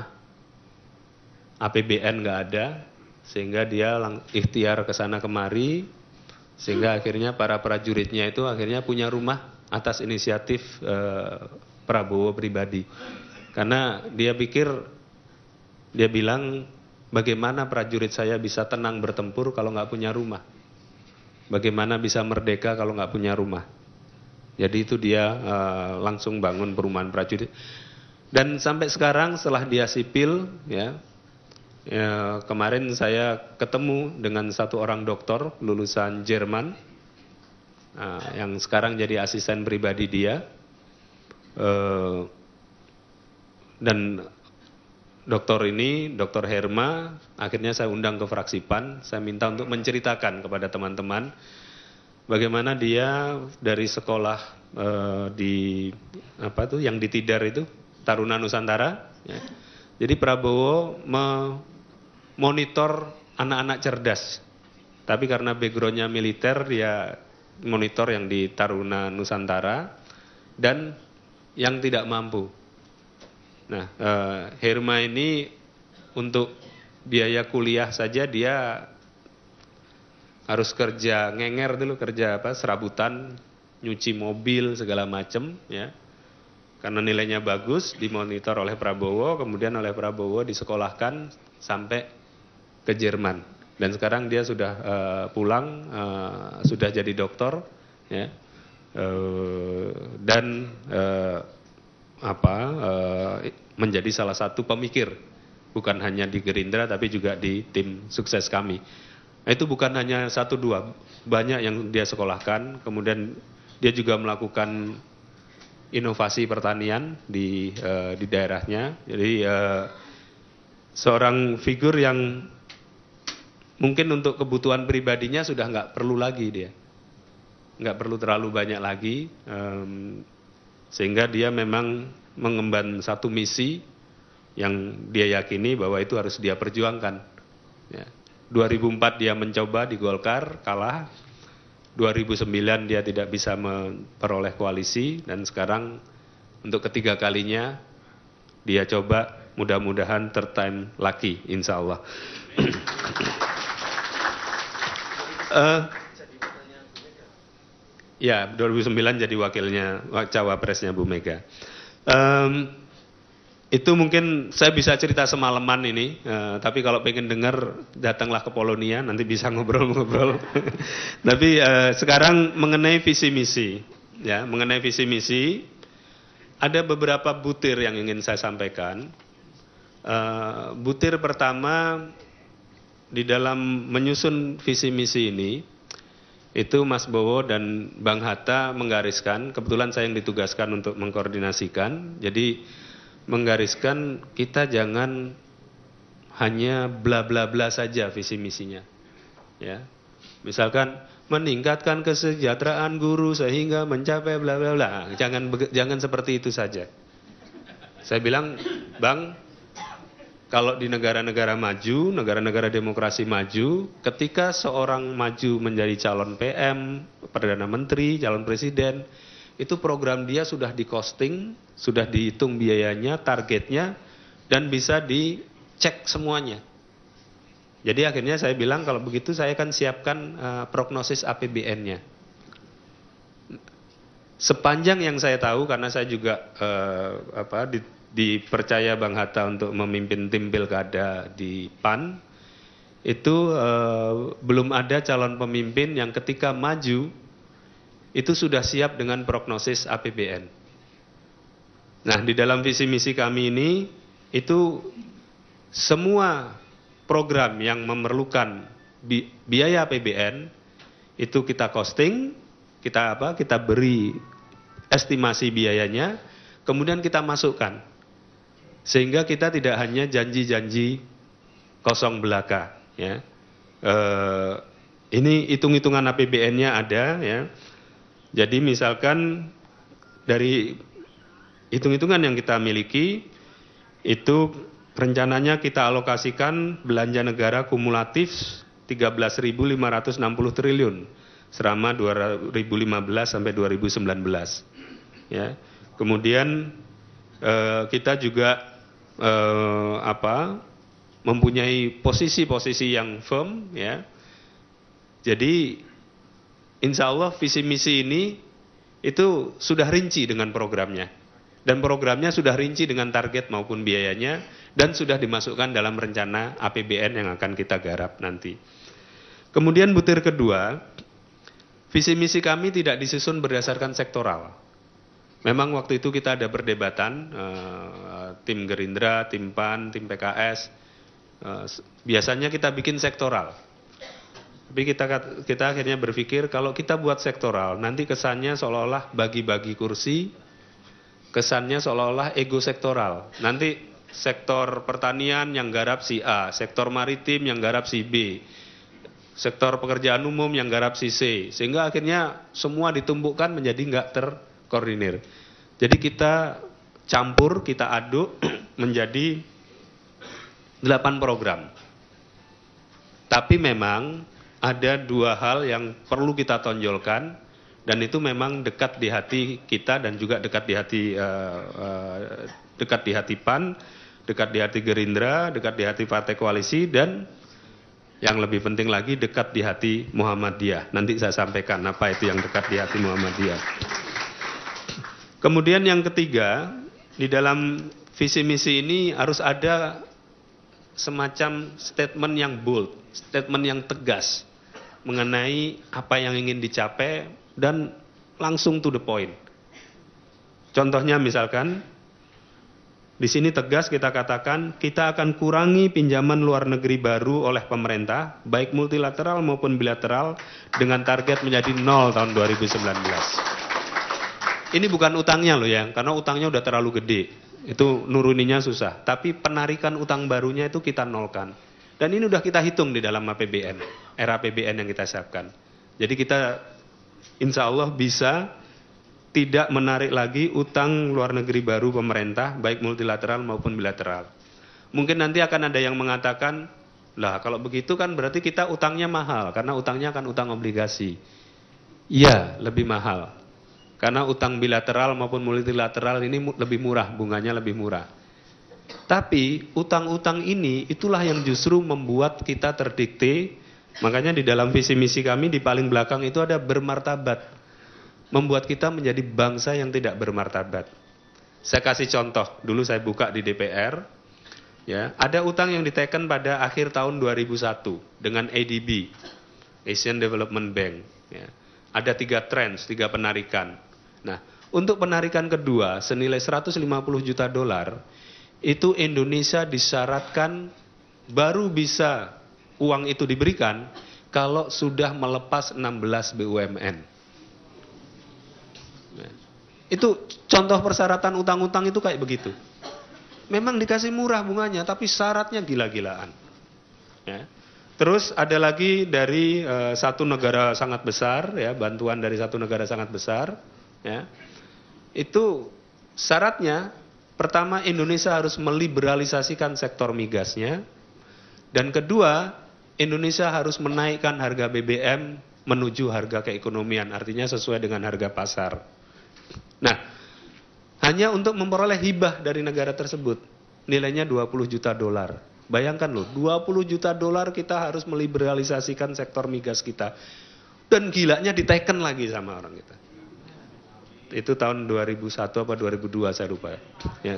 APBN nggak ada, sehingga dia ikhtiar ke sana kemari, sehingga akhirnya para prajuritnya itu akhirnya punya rumah atas inisiatif Prabowo pribadi. Karena dia bilang, bagaimana prajurit saya bisa tenang bertempur kalau nggak punya rumah? Bagaimana bisa merdeka kalau nggak punya rumah? Jadi itu dia langsung bangun perumahan prajurit. Dan sampai sekarang setelah dia sipil, ya kemarin saya ketemu dengan satu orang dokter lulusan Jerman, yang sekarang jadi asisten pribadi dia, dan dokter ini, Dr. Herma, akhirnya saya undang ke fraksi PAN, saya minta untuk menceritakan kepada teman-teman bagaimana dia dari sekolah yang di Tidar itu, Taruna Nusantara. Ya. Jadi Prabowo memonitor anak-anak cerdas, tapi karena backgroundnya militer, dia monitor yang di Taruna Nusantara dan yang tidak mampu. Nah, Herma ini untuk biaya kuliah saja dia harus kerja ngenger dulu, kerja serabutan, nyuci mobil segala macam ya. Karena nilainya bagus, dimonitor oleh Prabowo, kemudian oleh Prabowo disekolahkan sampai ke Jerman. Dan sekarang dia sudah pulang, sudah jadi dokter ya. Dan menjadi salah satu pemikir, bukan hanya di Gerindra tapi juga di tim sukses kami. Nah, itu bukan hanya 1-2, banyak yang dia sekolahkan. Kemudian dia juga melakukan inovasi pertanian di daerahnya. Jadi seorang figur yang mungkin untuk kebutuhan pribadinya sudah nggak perlu lagi dia, nggak perlu terlalu banyak lagi. Sehingga dia memang mengemban satu misi yang dia yakini bahwa itu harus dia perjuangkan. Ya. 2004 dia mencoba di Golkar, kalah. 2009 dia tidak bisa memperoleh koalisi, dan sekarang untuk ketiga kalinya dia coba, mudah-mudahan third time lucky, insya Allah. Ya, 2009 jadi wakilnya, cawapresnya Bu Mega. Itu mungkin saya bisa cerita semalaman ini, tapi kalau pengen dengar datanglah ke Polonia, nanti bisa ngobrol-ngobrol. Tapi sekarang mengenai visi misi, ya, mengenai visi misi, ada beberapa butir yang ingin saya sampaikan. Butir pertama di dalam menyusun visi misi ini, itu Mas Bowo dan Bang Hatta menggariskan, kebetulan saya yang ditugaskan untuk mengkoordinasikan, jadi menggariskan kita jangan hanya bla bla bla saja visi misinya, ya. Misalkan meningkatkan kesejahteraan guru sehingga mencapai bla bla bla, jangan seperti itu saja. Saya bilang, Bang, kalau di negara-negara maju, negara-negara demokrasi maju, ketika seorang maju menjadi calon PM, Perdana Menteri, calon Presiden, itu program dia sudah di costing, sudah dihitung biayanya, targetnya, dan bisa dicek semuanya. Jadi akhirnya saya bilang kalau begitu saya akan siapkan prognosis APBN-nya. Sepanjang yang saya tahu, karena saya juga dipercaya Bang Hatta untuk memimpin tim pilkada di PAN, itu belum ada calon pemimpin yang ketika maju itu sudah siap dengan prognosis APBN. Nah, di dalam visi misi kami ini, itu semua program yang memerlukan biaya APBN, itu kita costing, kita beri estimasi biayanya, kemudian kita masukkan. Sehingga kita tidak hanya janji-janji kosong belaka. Ya. Ini hitung-hitungan APBN-nya ada, ya. Jadi misalkan dari hitung-hitungan yang kita miliki, itu rencananya kita alokasikan belanja negara kumulatif 13.560 triliun selama 2015 sampai 2019. Ya. Kemudian kita juga mempunyai posisi-posisi yang firm, ya. Jadi insya Allah visi misi ini itu sudah rinci dengan programnya, dan programnya sudah rinci dengan target maupun biayanya, dan sudah dimasukkan dalam rencana APBN yang akan kita garap nanti. Kemudian butir kedua, visi misi kami tidak disusun berdasarkan sektoral. Memang waktu itu kita ada perdebatan, tim Gerindra, tim PAN, tim PKS, biasanya kita bikin sektoral. Tapi kita akhirnya berpikir kalau kita buat sektoral, nanti kesannya seolah-olah bagi-bagi kursi, kesannya seolah-olah ego sektoral. Nanti sektor pertanian yang garap si A, sektor maritim yang garap si B, sektor pekerjaan umum yang garap si C, sehingga akhirnya semua ditumpukkan menjadi nggak terkoordinir. Jadi kita campur, kita aduk menjadi 8 program. Tapi memang ada 2 hal yang perlu kita tonjolkan, dan itu memang dekat di hati kita dan juga dekat di hati PAN, dekat di hati Gerindra, dekat di hati partai koalisi, dan yang lebih penting lagi dekat di hati Muhammadiyah. Nanti saya sampaikan apa itu yang dekat di hati Muhammadiyah. Kemudian yang ketiga, di dalam visi misi ini harus ada semacam statement yang bold, statement yang tegas mengenai apa yang ingin dicapai dan langsung to the point. Contohnya misalkan, di sini tegas kita katakan kita akan kurangi pinjaman luar negeri baru oleh pemerintah, baik multilateral maupun bilateral, dengan target menjadi 0 tahun 2019. Ini bukan utangnya loh ya, karena utangnya udah terlalu gede. Itu nuruninya susah, tapi penarikan utang barunya itu kita nolkan. Dan ini udah kita hitung di dalam APBN, RAPBN yang kita siapkan. Jadi kita insya Allah bisa tidak menarik lagi utang luar negeri baru pemerintah, baik multilateral maupun bilateral. Mungkin nanti akan ada yang mengatakan, lah kalau begitu kan berarti kita utangnya mahal, karena utangnya akan utang obligasi. Iya, lebih mahal. Karena utang bilateral maupun multilateral ini lebih murah, bunganya lebih murah. Tapi utang-utang ini itulah yang justru membuat kita terdikte. Makanya di dalam visi misi kami di paling belakang itu ada bermartabat. Membuat kita menjadi bangsa yang tidak bermartabat. Saya kasih contoh, dulu saya buka di DPR. Ya, ada utang yang diteken pada akhir tahun 2001 dengan ADB, Asian Development Bank. Ya. Ada 3 trans, 3 penarikan. Nah, untuk penarikan kedua senilai 150 juta dolar, itu Indonesia disyaratkan baru bisa uang itu diberikan kalau sudah melepas 16 BUMN. Nah, itu contoh persyaratan utang-utang itu kayak begitu. Memang dikasih murah bunganya, tapi syaratnya gila-gilaan. Ya. Terus ada lagi dari satu negara sangat besar, ya, bantuan dari satu negara sangat besar, ya. Itu syaratnya pertama Indonesia harus meliberalisasikan sektor migasnya, dan kedua Indonesia harus menaikkan harga BBM menuju harga keekonomian, artinya sesuai dengan harga pasar. Nah, hanya untuk memperoleh hibah dari negara tersebut, nilainya 20 juta dolar. Bayangkan loh, 20 juta dolar kita harus meliberalisasikan sektor migas kita. Dan gilanya diteken lagi sama orang kita. Itu tahun 2001 apa 2002 saya lupa. Ya.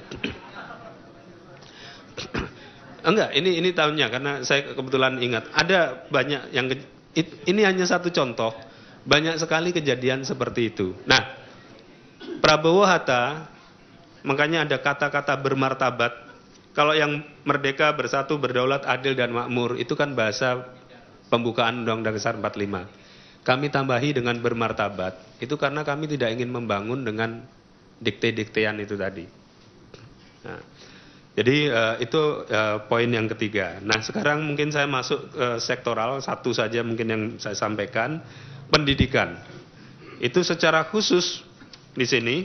Enggak, ini tahunnya karena saya kebetulan ingat. Ada banyak yang, ini hanya satu contoh. Banyak sekali kejadian seperti itu. Nah, Prabowo Hatta, makanya ada kata-kata bermartabat. Kalau yang merdeka, bersatu, berdaulat, adil, dan makmur, itu kan bahasa pembukaan Undang-Undang Dasar 45. Kami tambahi dengan bermartabat, itu karena kami tidak ingin membangun dengan dikte-diktean itu tadi. Nah, jadi itu poin yang ketiga. Nah, sekarang mungkin saya masuk sektoral, satu saja mungkin yang saya sampaikan, pendidikan. Itu secara khusus di sini,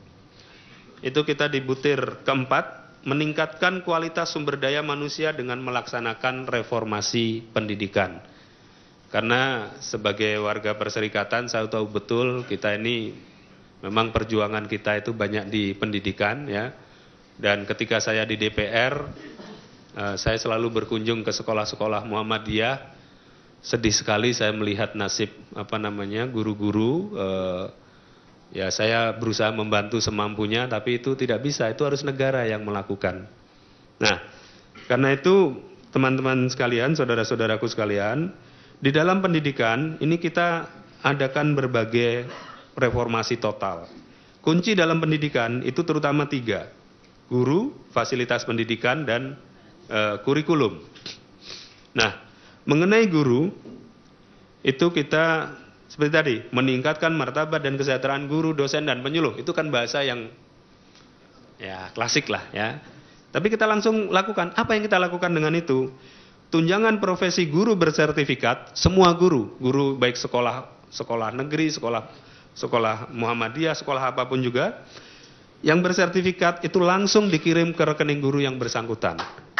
itu kita di butir keempat, meningkatkan kualitas sumber daya manusia dengan melaksanakan reformasi pendidikan. Karena sebagai warga perserikatan saya tahu betul kita ini memang perjuangan kita itu banyak di pendidikan, ya. Dan ketika saya di DPR, saya selalu berkunjung ke sekolah-sekolah Muhammadiyah. Sedih sekali saya melihat nasib guru-guru. Ya, saya berusaha membantu semampunya, tapi itu tidak bisa, itu harus negara yang melakukan. Nah, karena itu teman-teman sekalian, saudara-saudaraku sekalian, di dalam pendidikan ini kita adakan berbagai reformasi total. Kunci dalam pendidikan itu terutama 3, guru, fasilitas pendidikan, dan kurikulum. Nah, mengenai guru, itu kita seperti tadi, meningkatkan martabat dan kesejahteraan guru, dosen, dan penyuluh. Itu kan bahasa yang ya klasik lah, ya. Tapi kita langsung lakukan. Apa yang kita lakukan dengan itu? Tunjangan profesi guru bersertifikat, semua guru baik sekolah negeri, sekolah Muhammadiyah, sekolah apapun juga, yang bersertifikat itu langsung dikirim ke rekening guru yang bersangkutan.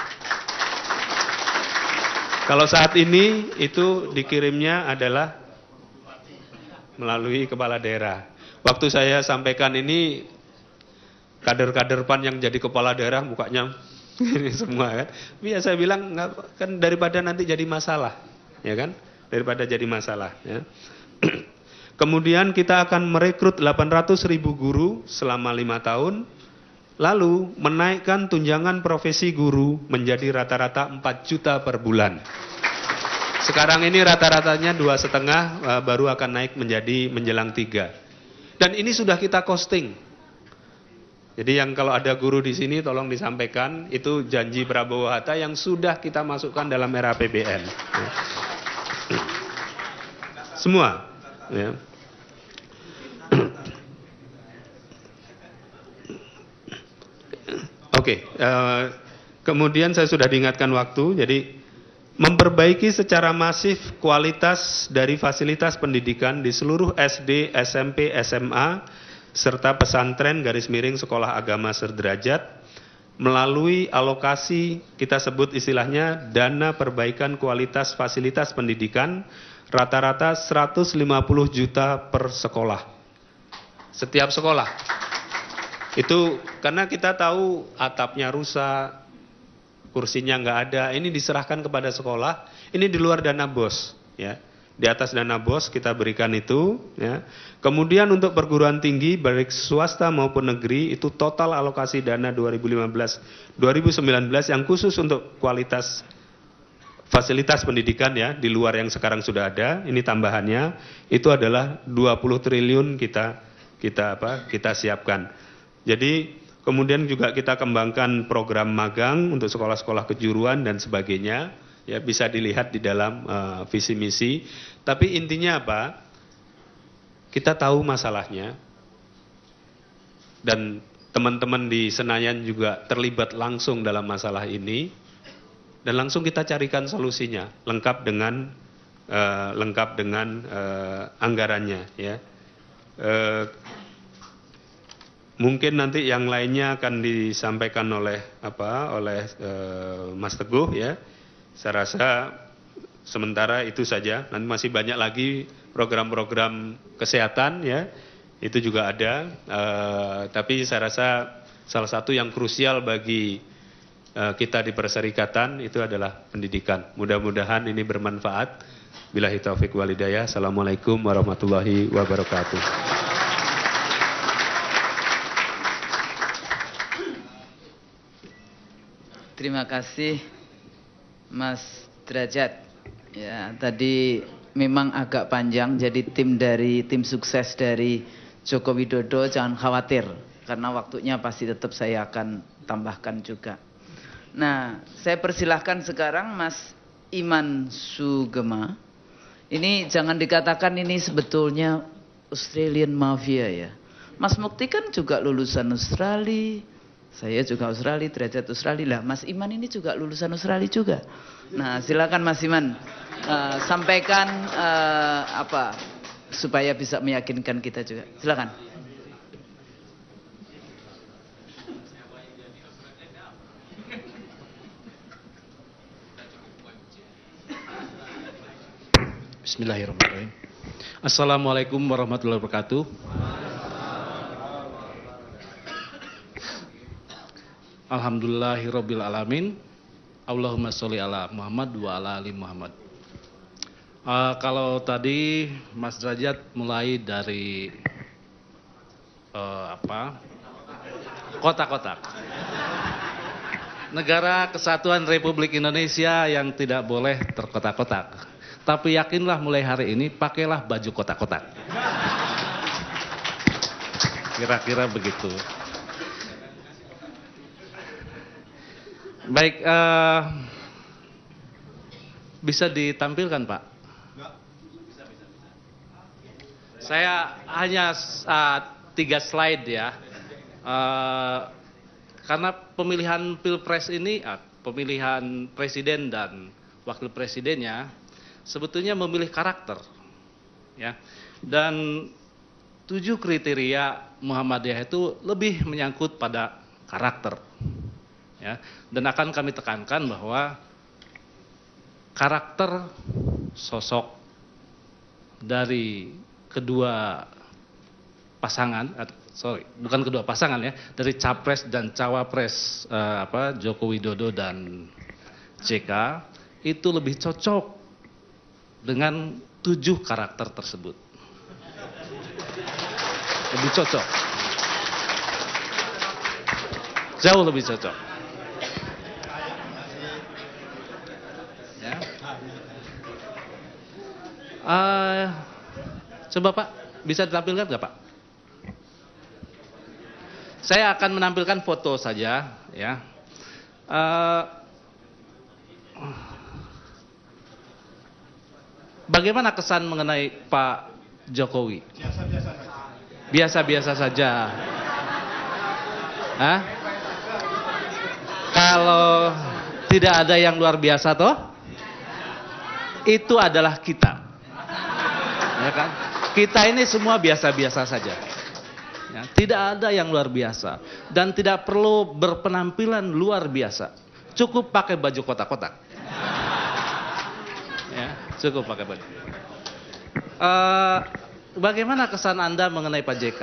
Kalau saat ini itu dikirimnya adalah melalui kepala daerah. Waktu saya sampaikan ini, kader-kader PAN yang jadi kepala daerah mukanya ini semua kan. Tapi ya saya bilang kan daripada nanti jadi masalah, ya kan? Daripada jadi masalah, ya. Kemudian kita akan merekrut 800.000 guru selama 5 tahun, lalu menaikkan tunjangan profesi guru menjadi rata-rata 4 juta per bulan. Sekarang ini rata-ratanya 2,5, baru akan naik menjadi menjelang 3. Dan ini sudah kita costing. Jadi yang kalau ada guru di sini tolong disampaikan, itu janji Prabowo Hatta yang sudah kita masukkan dalam era APBN. Semua. Ya. Oke, kemudian saya sudah diingatkan waktu, jadi memperbaiki secara masif kualitas dari fasilitas pendidikan di seluruh SD, SMP, SMA, serta pesantren / sekolah agama sederajat, melalui alokasi, kita sebut istilahnya dana perbaikan kualitas fasilitas pendidikan, rata-rata 150 juta per sekolah. Setiap sekolah. Itu karena kita tahu atapnya rusak, kursinya nggak ada, ini diserahkan kepada sekolah, ini di luar dana BOS, ya. Di atas dana BOS kita berikan itu, ya. Kemudian untuk perguruan tinggi baik swasta maupun negeri itu total alokasi dana 2015-2019 yang khusus untuk kualitas fasilitas pendidikan, ya, di luar yang sekarang sudah ada, ini tambahannya itu adalah 20 triliun kita siapkan. Jadi kemudian juga kita kembangkan program magang untuk sekolah-sekolah kejuruan dan sebagainya. Ya, bisa dilihat di dalam visi misi. Tapi intinya apa? Kita tahu masalahnya. Dan teman-teman di Senayan juga terlibat langsung dalam masalah ini. Dan langsung kita carikan solusinya, lengkap dengan anggarannya, ya. Mungkin nanti yang lainnya akan disampaikan oleh Mas Teguh, ya. Saya rasa sementara itu saja. Nanti masih banyak lagi program-program kesehatan, ya, itu juga ada. Tapi saya rasa salah satu yang krusial bagi kita di Perserikatan itu adalah pendidikan. Mudah-mudahan ini bermanfaat. Billahi taufiq wal hidayah. Assalamualaikum warahmatullahi wabarakatuh. Terima kasih Mas Derajat. Ya, tadi memang agak panjang, jadi tim sukses dari Joko Widodo jangan khawatir karena waktunya pasti tetap saya akan tambahkan juga. Nah, saya persilahkan sekarang Mas Iman Sugema. Ini jangan dikatakan ini sebetulnya Australian Mafia, ya. Mas Mukti kan juga lulusan Australia. Saya juga Australia, Derajat Australia lah. Mas Iman ini juga lulusan Australia juga. Nah, silakan Mas Iman sampaikan supaya bisa meyakinkan kita juga. Silakan. Bismillahirrahmanirrahim. Assalamualaikum warahmatullahi wabarakatuh. Alhamdulillahirabbil alamin. Allahumma sholli ala Muhammad wa ala ali Muhammad. Kalau tadi Mas Derajat mulai dari kotak-kotak. Negara Kesatuan Republik Indonesia yang tidak boleh terkotak-kotak. Tapi yakinlah mulai hari ini pakailah baju kotak-kotak. Kira-kira begitu. Baik, bisa ditampilkan Pak? Saya hanya 3 slide ya. Karena pemilihan Pilpres ini, pemilihan presiden dan wakil presidennya sebetulnya memilih karakter, ya. Dan 7 kriteria Muhammadiyah itu lebih menyangkut pada karakter. Ya, dan akan kami tekankan bahwa karakter sosok dari kedua pasangan, bukan kedua pasangan ya, dari capres dan cawapres Joko Widodo dan JK itu lebih cocok dengan 7 karakter tersebut. Lebih cocok, jauh lebih cocok. Coba Pak, bisa ditampilkan nggak Pak? Saya akan menampilkan foto saja, ya. Bagaimana kesan mengenai Pak Jokowi? Biasa-biasa saja. Hah? Kalau tidak ada yang luar biasa toh? Itu adalah kita. Ya kan? Kita ini semua biasa-biasa saja. Ya, tidak ada yang luar biasa dan tidak perlu berpenampilan luar biasa. Cukup pakai baju kotak-kotak. Ya, cukup pakai baju. Bagaimana kesan Anda mengenai Pak JK?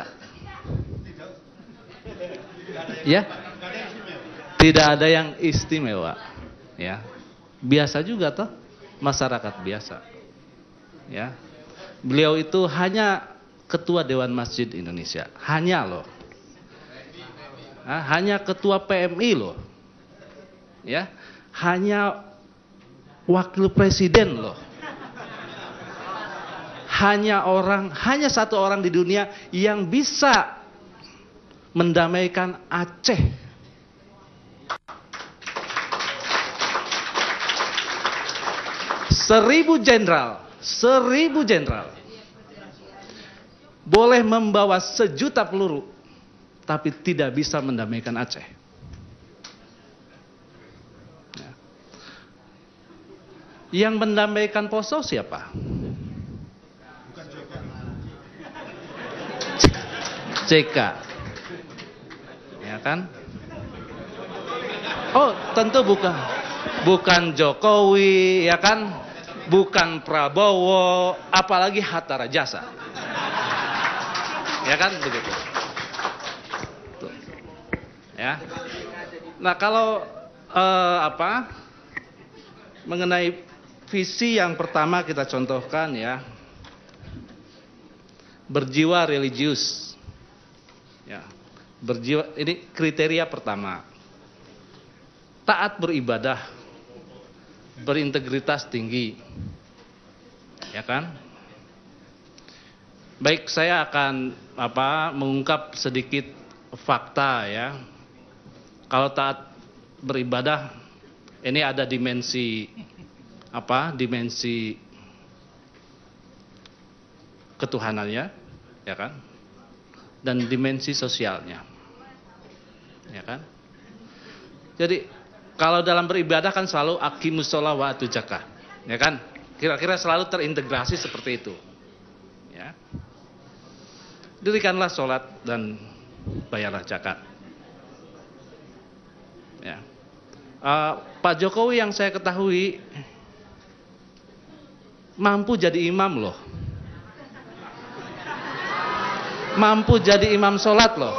Ya, tidak ada yang istimewa. Ya, biasa juga toh, masyarakat biasa. Ya, beliau itu hanya Ketua Dewan Masjid Indonesia, hanya loh. Hanya Ketua PMI loh. Ya, hanya Wakil Presiden loh. Hanya satu orang di dunia yang bisa mendamaikan Aceh. Seribu jenderal boleh membawa 1.000.000 peluru, tapi tidak bisa mendamaikan Aceh. Yang mendamaikan Poso siapa? JK. Ya kan? Oh, tentu bukan Jokowi, ya kan? Bukan Prabowo, apalagi Hatta Rajasa. Ya kan begitu. Tuh. Ya. Nah, kalau mengenai visi yang pertama kita contohkan ya, berjiwa religius. Ya, berjiwa, ini kriteria pertama. Taat beribadah, berintegritas tinggi. Ya kan? Baik, saya akan mengungkap sedikit fakta ya. Kalau taat beribadah, ini ada dimensi dimensi ketuhanannya, ya kan? Dan dimensi sosialnya. Ya kan? Jadi kalau dalam beribadah kan selalu aqimus shalah wa atuz zakah. Ya kan? Kira-kira selalu terintegrasi seperti itu. Ya. Dirikanlah sholat dan bayarlah zakat. Ya. Pak Jokowi yang saya ketahui mampu jadi imam loh. Mampu jadi imam sholat loh.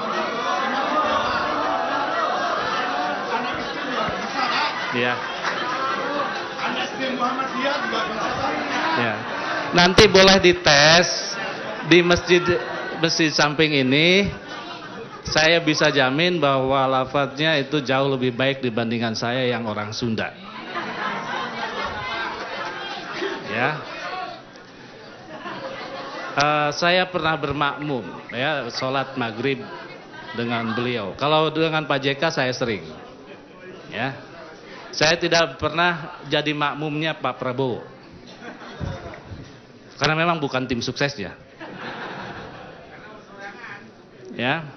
Ya. Ya. Nanti boleh dites di masjid samping ini. Saya bisa jamin bahwa lafadznya itu jauh lebih baik dibandingkan saya yang orang Sunda. Ya. Saya pernah bermakmum ya sholat maghrib dengan beliau. Kalau dengan Pak JK saya sering. Ya. Saya tidak pernah jadi makmumnya Pak Prabowo. Karena memang bukan tim suksesnya. Ya.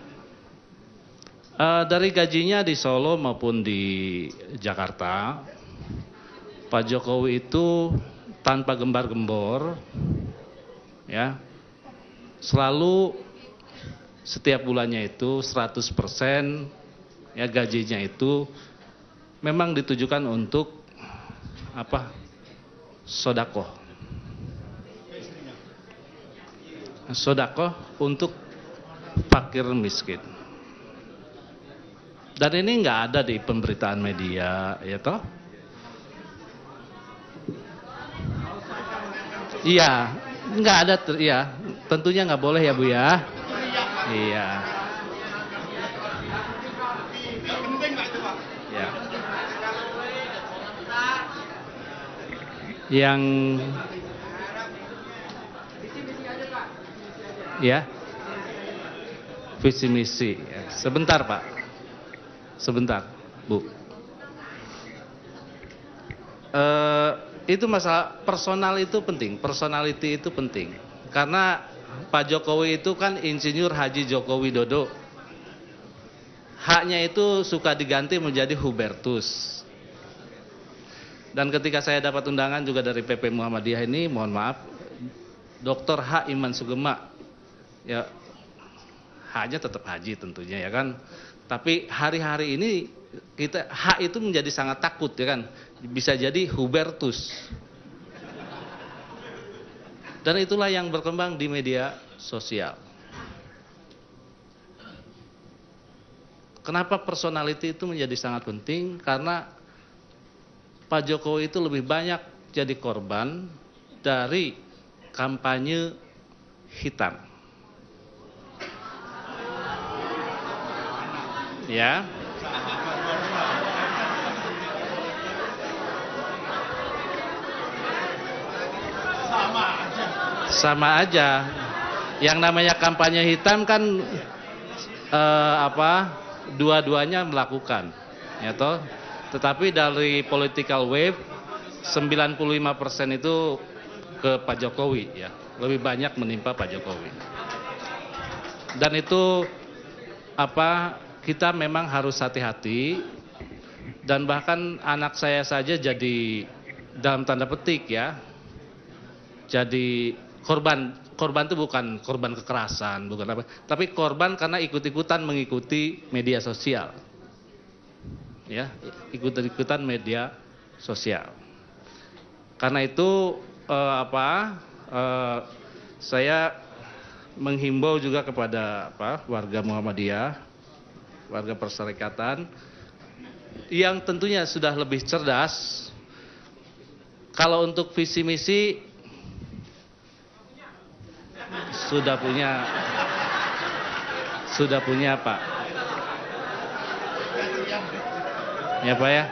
Dari gajinya di Solo maupun di Jakarta, Pak Jokowi itu tanpa gembar-gembor, ya, selalu setiap bulannya itu 100% ya gajinya itu memang ditujukan untuk sedekah. Sedekah untuk fakir miskin. Dan ini nggak ada di pemberitaan media, ya toh? Iya, nggak ada, ya. Tentunya nggak boleh ya Bu ya. Iya. Ya. Yang, ya, visi misi. Sebentar Pak. Sebentar, Bu. Itu masalah personal itu penting, personality itu penting. Karena Pak Jokowi itu kan Insinyur Haji Joko Widodo. Haknya itu suka diganti menjadi Hubertus. Dan ketika saya dapat undangan juga dari PP Muhammadiyah ini, mohon maaf, Dr. H. Iman Sugema. Ya, haknya tetap haji tentunya ya kan. Tapi hari-hari ini kita hak itu menjadi sangat takut ya kan, bisa jadi Hubertus. Dan itulah yang berkembang di media sosial. Kenapa personality itu menjadi sangat penting? Karena Pak Jokowi itu lebih banyak jadi korban dari kampanye hitam. Ya. Sama aja. Yang namanya kampanye hitam kan dua-duanya melakukan, ya toh. Tetapi dari political wave 95% itu ke Pak Jokowi, ya. Lebih banyak menimpa Pak Jokowi. Dan itu kita memang harus hati-hati, dan bahkan anak saya saja jadi dalam tanda petik ya, jadi korban itu bukan korban kekerasan, bukan apa, tapi korban karena ikut-ikutan mengikuti media sosial, ya, ikut-ikutan media sosial. Karena itu saya menghimbau juga kepada warga Muhammadiyah, warga perserikatan, yang tentunya sudah lebih cerdas. Kalau untuk visi misi sudah punya Pak. Ya Pak ya.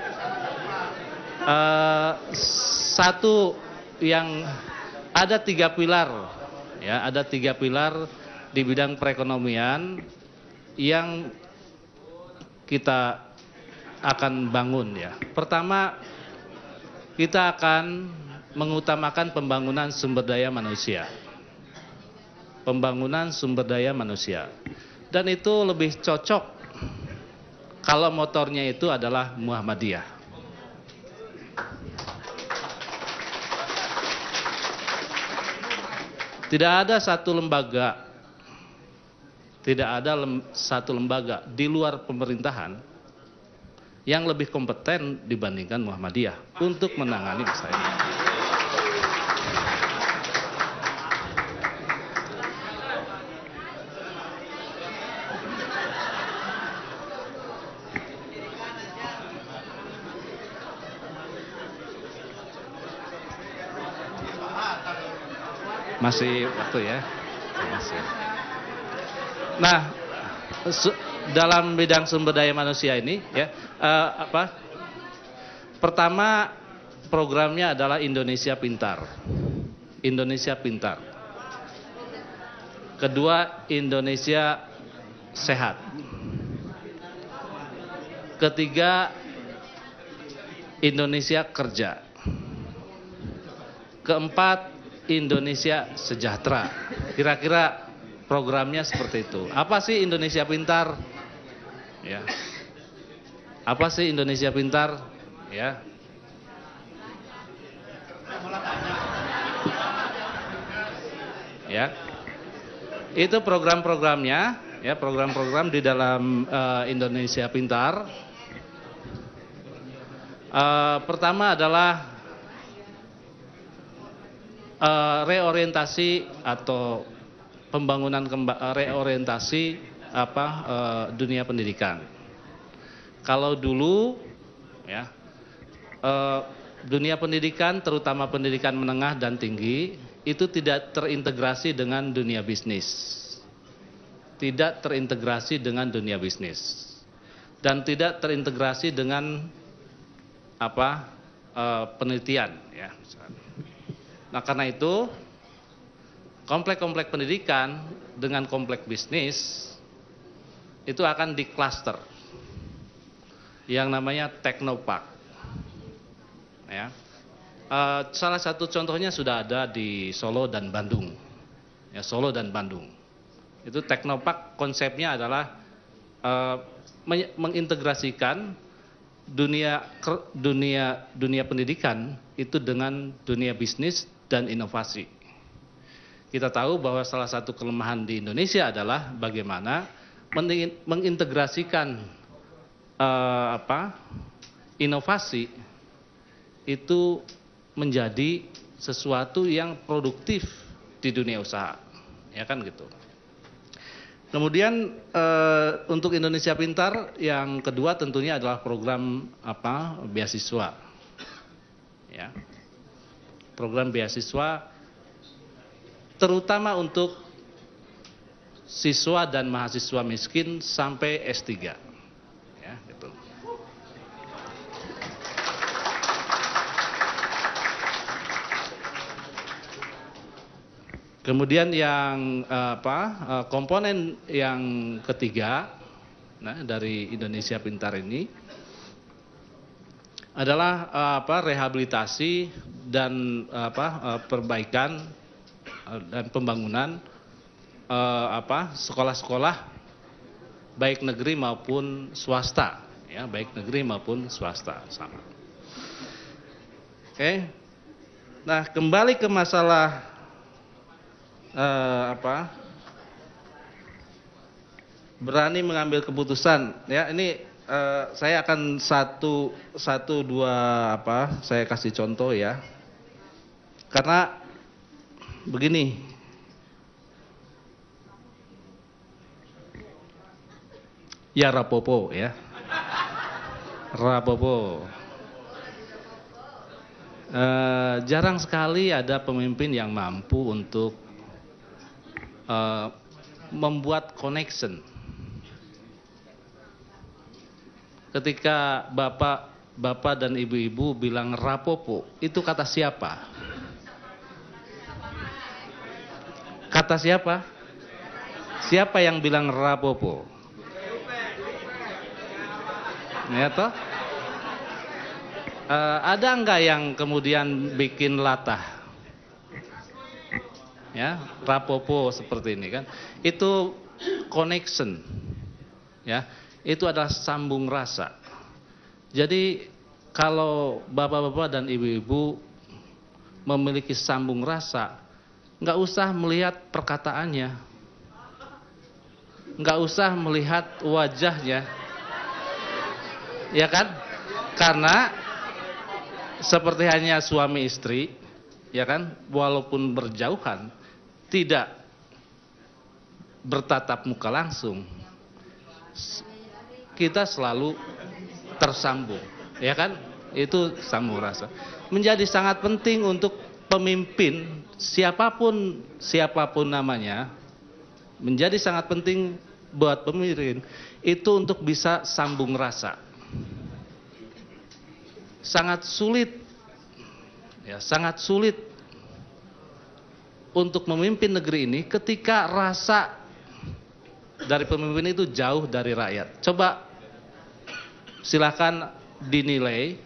Satu yang ada 3 pilar, ya, ada 3 pilar di bidang perekonomian yang kita akan bangun ya. Pertama, kita akan mengutamakan pembangunan sumber daya manusia. Pembangunan sumber daya manusia. Dan itu lebih cocok kalau motornya itu adalah Muhammadiyah. Tidak ada satu lembaga di luar pemerintahan yang lebih kompeten dibandingkan Muhammadiyah untuk menangani masalah ini. Masih waktu ya. Masih. Nah, dalam bidang sumber daya manusia ini ya, pertama programnya adalah Indonesia Pintar. Indonesia Pintar. Kedua, Indonesia Sehat. Ketiga, Indonesia Kerja. Keempat, Indonesia Sejahtera. Kira-kira programnya seperti itu. Apa sih Indonesia Pintar? Ya. Apa sih Indonesia Pintar? Ya. Ya. Itu program-programnya, ya, program-program di dalam Indonesia Pintar. Pertama adalah reorientasi atau pembangunan reorientasi dunia pendidikan. Kalau dulu ya dunia pendidikan, terutama pendidikan menengah dan tinggi, itu tidak terintegrasi dengan dunia bisnis. Tidak terintegrasi dengan dunia bisnis. Dan tidak terintegrasi dengan penelitian ya. Nah, karena itu komplek-komplek pendidikan dengan komplek bisnis itu akan diklaster yang namanya teknopark. Ya. Salah satu contohnya sudah ada di Solo dan Bandung. Ya, Solo dan Bandung. Itu teknopark, konsepnya adalah mengintegrasikan dunia pendidikan itu dengan dunia bisnis dan inovasi. Kita tahu bahwa salah satu kelemahan di Indonesia adalah bagaimana mengintegrasikan inovasi itu menjadi sesuatu yang produktif di dunia usaha, ya kan gitu. Kemudian untuk Indonesia Pintar yang kedua tentunya adalah program beasiswa, ya. Program beasiswa terutama untuk siswa dan mahasiswa miskin sampai S3, ya gitu. Kemudian yang komponen yang ketiga, dari Indonesia Pintar ini adalah rehabilitasi dan perbaikan dan pembangunan sekolah-sekolah baik negeri maupun swasta, ya, baik negeri maupun swasta sama. Oke. Nah, kembali ke masalah berani mengambil keputusan, ya. Ini saya akan satu dua saya kasih contoh, ya. Karena begini, ya rapopo, ya, rapopo. Jarang sekali ada pemimpin yang mampu untuk membuat connection. Ketika bapak dan ibu-ibu bilang rapopo, itu kata siapa? Kata siapa? Siapa yang bilang rapopo? Ya toh? Ada enggak yang kemudian bikin latah? Ya, rapopo seperti ini kan. Itu connection. Ya, itu adalah sambung rasa. Jadi kalau bapak-bapak dan ibu-ibu memiliki sambung rasa, nggak usah melihat perkataannya, nggak usah melihat wajahnya, ya kan? Karena seperti hanya suami istri, ya kan, walaupun berjauhan, tidak bertatap muka langsung, kita selalu tersambung, ya kan? Itu sambung rasa. Menjadi sangat penting untuk pemimpin siapapun namanya, menjadi sangat penting buat pemimpin itu untuk bisa sambung rasa. Sangat sulit, ya, sangat sulit untuk memimpin negeri ini ketika rasa dari pemimpin itu jauh dari rakyat. Coba silakan dinilai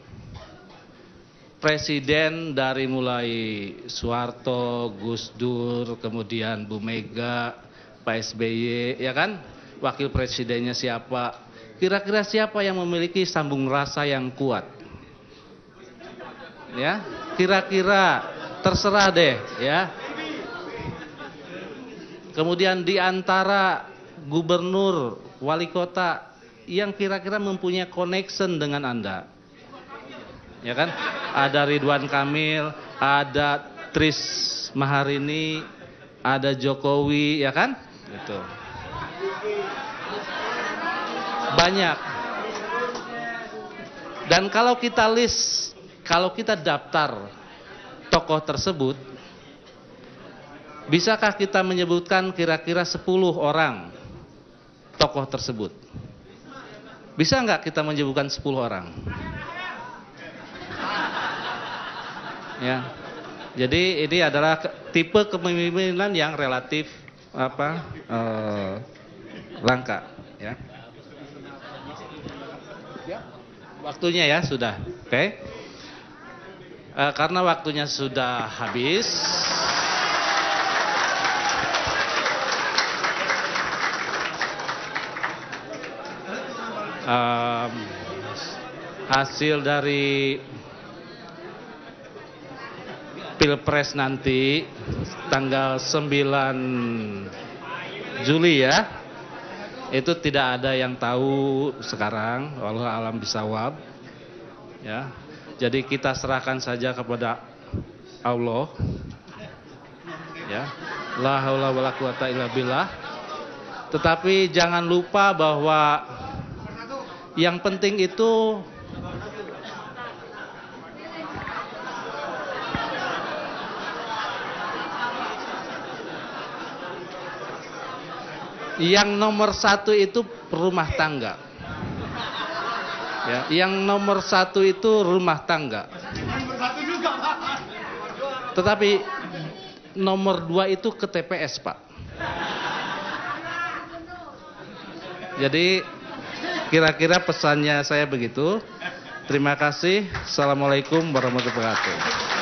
presiden dari mulai Soeharto, Gus Dur, kemudian Bu Mega, Pak SBY, ya kan? Wakil presidennya siapa? Kira-kira siapa yang memiliki sambung rasa yang kuat? Ya, kira-kira terserah deh, ya. Kemudian di antara gubernur, wali kota yang kira-kira mempunyai connection dengan Anda, ya kan? Ada Ridwan Kamil, ada Tris Maharini, ada Jokowi, ya kan? Gitu. Banyak. Dan kalau kita list, kalau kita daftar tokoh tersebut, bisakah kita menyebutkan kira-kira 10 orang tokoh tersebut? Bisa nggak kita menyebutkan 10 orang? Ya. Jadi ini adalah tipe kepemimpinan yang relatif langka, ya. Waktunya ya sudah, oke. Karena waktunya sudah habis, hasil dari Pilpres nanti tanggal 9 Juli ya, itu tidak ada yang tahu sekarang, wallahu alam bisawab, ya. Jadi kita serahkan saja kepada Allah, ya. La haula wala quwata illa billah. Tetapi jangan lupa bahwa yang penting itu yang nomor satu itu rumah tangga. Ya, yang nomor satu itu rumah tangga. Tetapi nomor dua itu ke TPS, Pak. Jadi kira-kira pesannya saya begitu. Terima kasih. Assalamualaikum warahmatullahi wabarakatuh.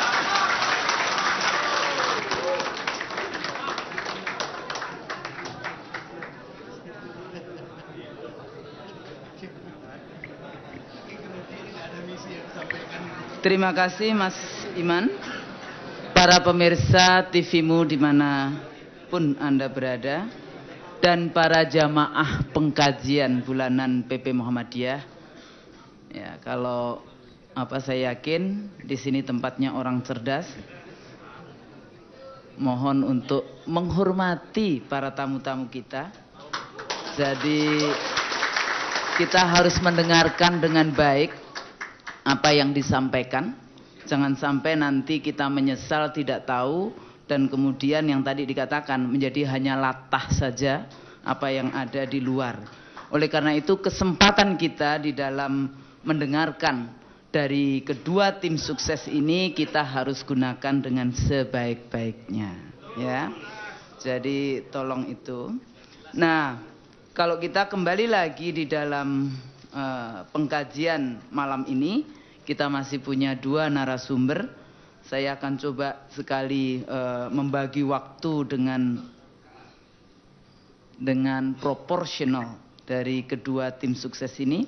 Terima kasih Mas Iman. Para pemirsa TV-mu dimanapun Anda berada, dan para jamaah pengkajian bulanan PP Muhammadiyah. Ya, kalau saya yakin di sini tempatnya orang cerdas. Mohon untuk menghormati para tamu-tamu kita. Jadi kita harus mendengarkan dengan baik apa yang disampaikan. Jangan sampai nanti kita menyesal tidak tahu dan kemudian yang tadi dikatakan menjadi hanya latah saja apa yang ada di luar. Oleh karena itu kesempatan kita di dalam mendengarkan dari kedua tim sukses ini kita harus gunakan dengan sebaik-baiknya, ya. Jadi tolong itu. Nah, kalau kita kembali lagi di dalam pengkajian malam ini, kita masih punya dua narasumber. Saya akan coba sekali membagi waktu dengan proporsional dari kedua tim sukses ini.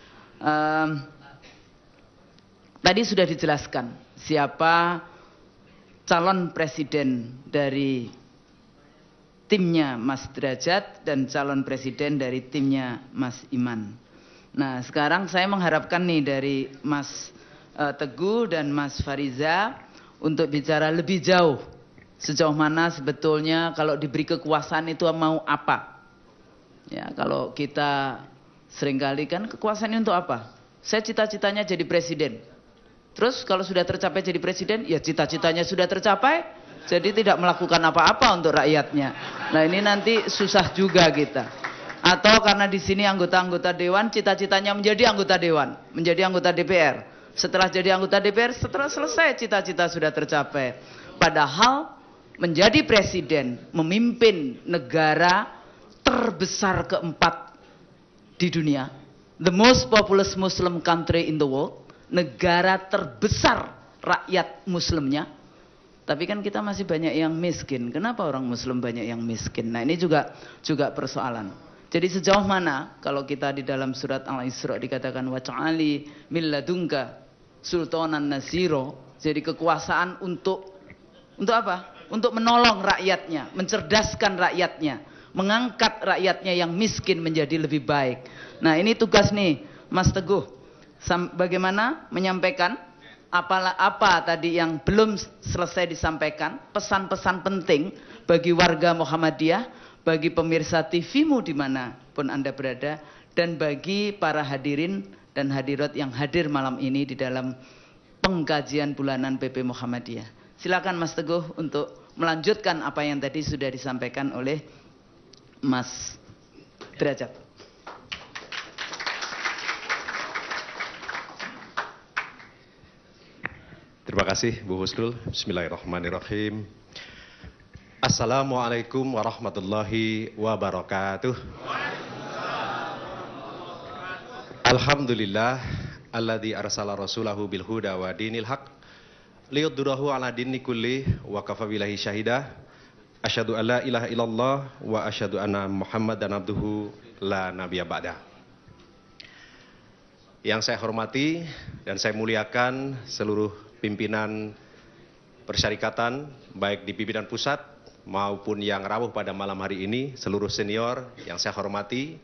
Tadi sudah dijelaskan siapa calon presiden dari timnya Mas Derajat dan calon presiden dari timnya Mas Iman. Nah, sekarang saya mengharapkan nih dari Mas Teguh dan Mas Fariza untuk bicara lebih jauh. Sejauh mana sebetulnya kalau diberi kekuasaan itu mau apa? Ya, kalau kita seringkali kan kekuasaan ini untuk apa? Saya cita-citanya jadi presiden. Terus kalau sudah tercapai jadi presiden, ya cita-citanya sudah tercapai, jadi tidak melakukan apa-apa untuk rakyatnya. Nah, ini nanti susah juga kita. Atau karena di sini anggota-anggota dewan cita-citanya menjadi anggota dewan, menjadi anggota DPR. Setelah jadi anggota DPR, setelah selesai cita-cita sudah tercapai. Padahal menjadi presiden, memimpin negara terbesar keempat di dunia, the most populous Muslim country in the world, negara terbesar rakyat muslimnya. Tapi kan kita masih banyak yang miskin. Kenapa orang muslim banyak yang miskin? Nah, ini juga persoalan. Jadi sejauh mana kalau kita di dalam surat Al-Isra dikatakan wa'ali min ladunka sultanan nasiro, jadi kekuasaan untuk apa? Untuk menolong rakyatnya, mencerdaskan rakyatnya, mengangkat rakyatnya yang miskin menjadi lebih baik. Nah, ini tugas nih Mas Teguh, bagaimana menyampaikan apa tadi yang belum selesai disampaikan, pesan-pesan penting bagi warga Muhammadiyah, bagi pemirsa TV-mu dimanapun Anda berada, dan bagi para hadirin dan hadirat yang hadir malam ini di dalam pengkajian bulanan PP Muhammadiyah. Silakan Mas Teguh untuk melanjutkan apa yang tadi sudah disampaikan oleh Mas Derajat. Terima kasih Bu Husnul. Bismillahirrahmanirrahim. Assalamualaikum warahmatullahi wabarakatuh. Alhamdulillah alladzi arsala rasulahu bil huda wa dinil haq liyudhhirahu ala dini kulli wa kafa billahi syahida. Asyhadu an la ilaha illallah wa asyhadu anna Muhammadan abduhu la nabiyya ba'da. Yang saya hormati dan saya muliakan seluruh pimpinan persyarikatan, baik di pimpinan pusat maupun yang rawuh pada malam hari ini, seluruh senior yang saya hormati,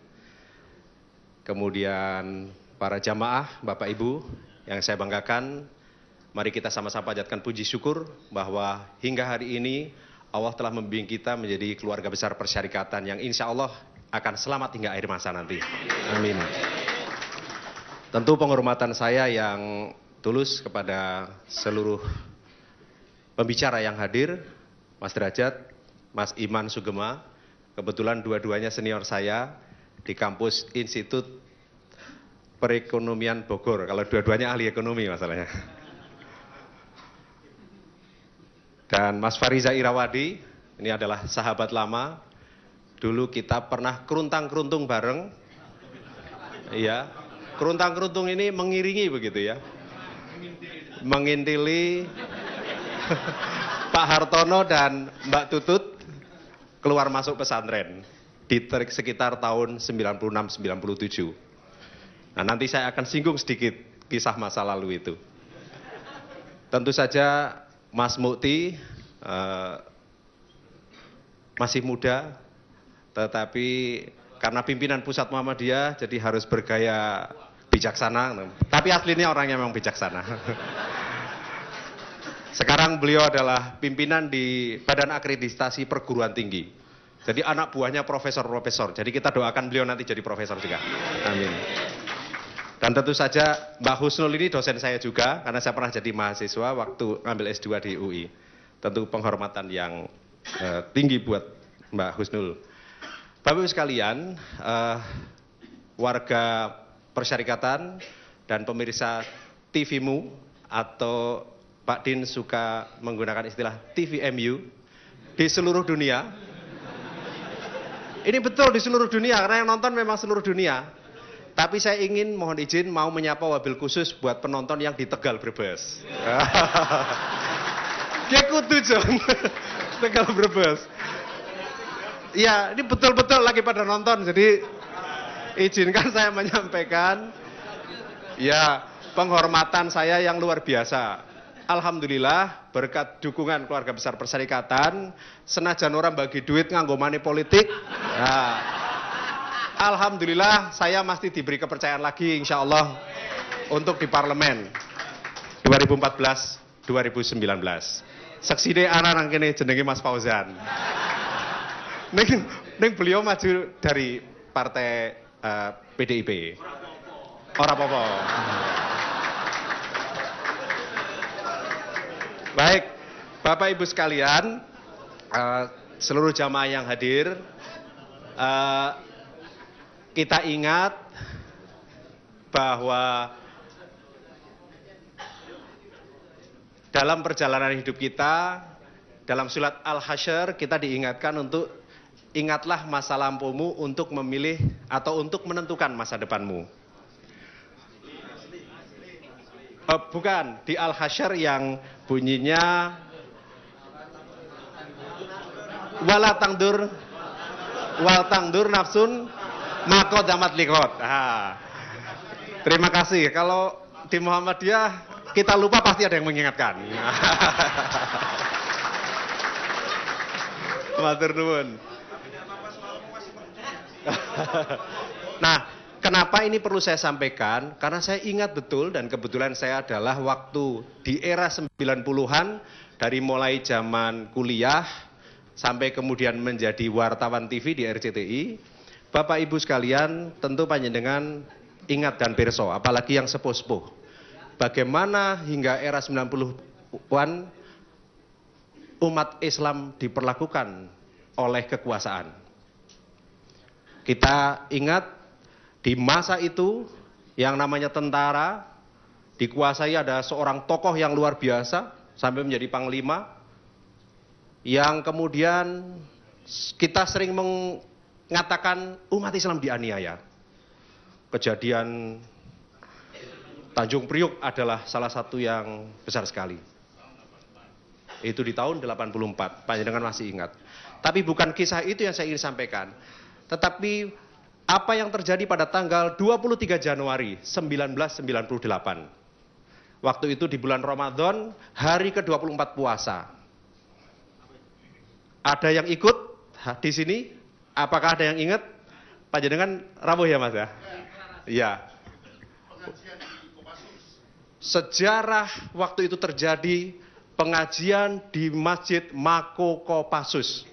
kemudian para jamaah, Bapak Ibu yang saya banggakan, mari kita sama-sama panjatkan puji syukur bahwa hingga hari ini Allah telah membimbing kita menjadi keluarga besar persyarikatan yang insya Allah akan selamat hingga akhir masa nanti. Amin. Tentu penghormatan saya yang tulus kepada seluruh pembicara yang hadir, Mas Derajat, Mas Iman Sugema, kebetulan dua-duanya senior saya di kampus Institut Perekonomian Bogor, kalau dua-duanya ahli ekonomi masalahnya. Dan Mas Fariza Irawadi, ini adalah sahabat lama, dulu kita pernah keruntang-keruntung bareng, iya, keruntang-keruntung ini mengiringi begitu ya, mengintili Pak Hartono dan Mbak Tutut keluar masuk pesantren di sekitar tahun 96-97. Nah, nanti saya akan singgung sedikit kisah masa lalu itu. Tentu saja Mas Mukti masih muda, tetapi karena pimpinan pusat Muhammadiyah jadi harus bergaya bijaksana, tapi aslinya orangnya memang bijaksana. Sekarang beliau adalah pimpinan di Badan Akreditasi Perguruan Tinggi. Jadi anak buahnya profesor-profesor. Jadi kita doakan beliau nanti jadi profesor juga. Amin. Dan tentu saja Mbak Husnul ini dosen saya juga, karena saya pernah jadi mahasiswa waktu ngambil S2 di UI. Tentu penghormatan yang tinggi buat Mbak Husnul. Bapak Ibu sekalian, warga persyarikatan dan pemirsa TVmu atau Pak Din suka menggunakan istilah TVMU di seluruh dunia. Ini betul di seluruh dunia, karena yang nonton memang seluruh dunia. Tapi saya ingin mohon izin mau menyapa wabil khusus buat penonton yang di Tegal Brebes. Dia kudu John. Tegal Brebes. Ya, ini betul-betul lagi pada nonton, jadi izinkan saya menyampaikan ya penghormatan saya yang luar biasa. Alhamdulillah berkat dukungan keluarga besar persyarikatan, senajan orang bagi duit nganggo money politik. Nah, alhamdulillah saya masih diberi kepercayaan lagi insya Allah untuk di parlemen 2014-2019. Seksine anak kene jenenge Mas Fauzan. Neng beliau maju dari partai PDIP. Ora apa-apa. Baik, Bapak Ibu sekalian, seluruh jamaah yang hadir, kita ingat bahwa dalam perjalanan hidup kita, dalam surat Al-Hasyr kita diingatkan untuk ingatlah masa lampumu untuk memilih atau untuk menentukan masa depanmu. Bukan, di Al-Hasyr yang bunyinya wala tangdur wal tangdur nafsun maqaddamat liqot. Terima kasih. Kalau di Muhammadiyah kita lupa pasti ada yang mengingatkan. Matur nuwun. Nah, kenapa ini perlu saya sampaikan? Karena saya ingat betul dan kebetulan saya adalah waktu di era 90-an dari mulai zaman kuliah sampai kemudian menjadi wartawan TV di RCTI. Bapak Ibu sekalian, tentu panjenengan ingat dan pirsa, apalagi yang sepuh-sepuh. Bagaimana hingga era 90-an umat Islam diperlakukan oleh kekuasaan. Kita ingat di masa itu yang namanya tentara dikuasai ada seorang tokoh yang luar biasa sampai menjadi panglima yang kemudian kita sering mengatakan umat Islam dianiaya. Kejadian Tanjung Priuk adalah salah satu yang besar sekali. Itu di tahun 84, panjenengan masih ingat. Tapi bukan kisah itu yang saya ingin sampaikan. Tetapi apa yang terjadi pada tanggal 23 Januari 1998. Waktu itu di bulan Ramadan, hari ke-24 puasa. Ada yang ikut di sini? Apakah ada yang ingat? Panjenengan rawuh ya Mas ya? Iya. Sejarah waktu itu terjadi pengajian di Masjid Mako Kopassus.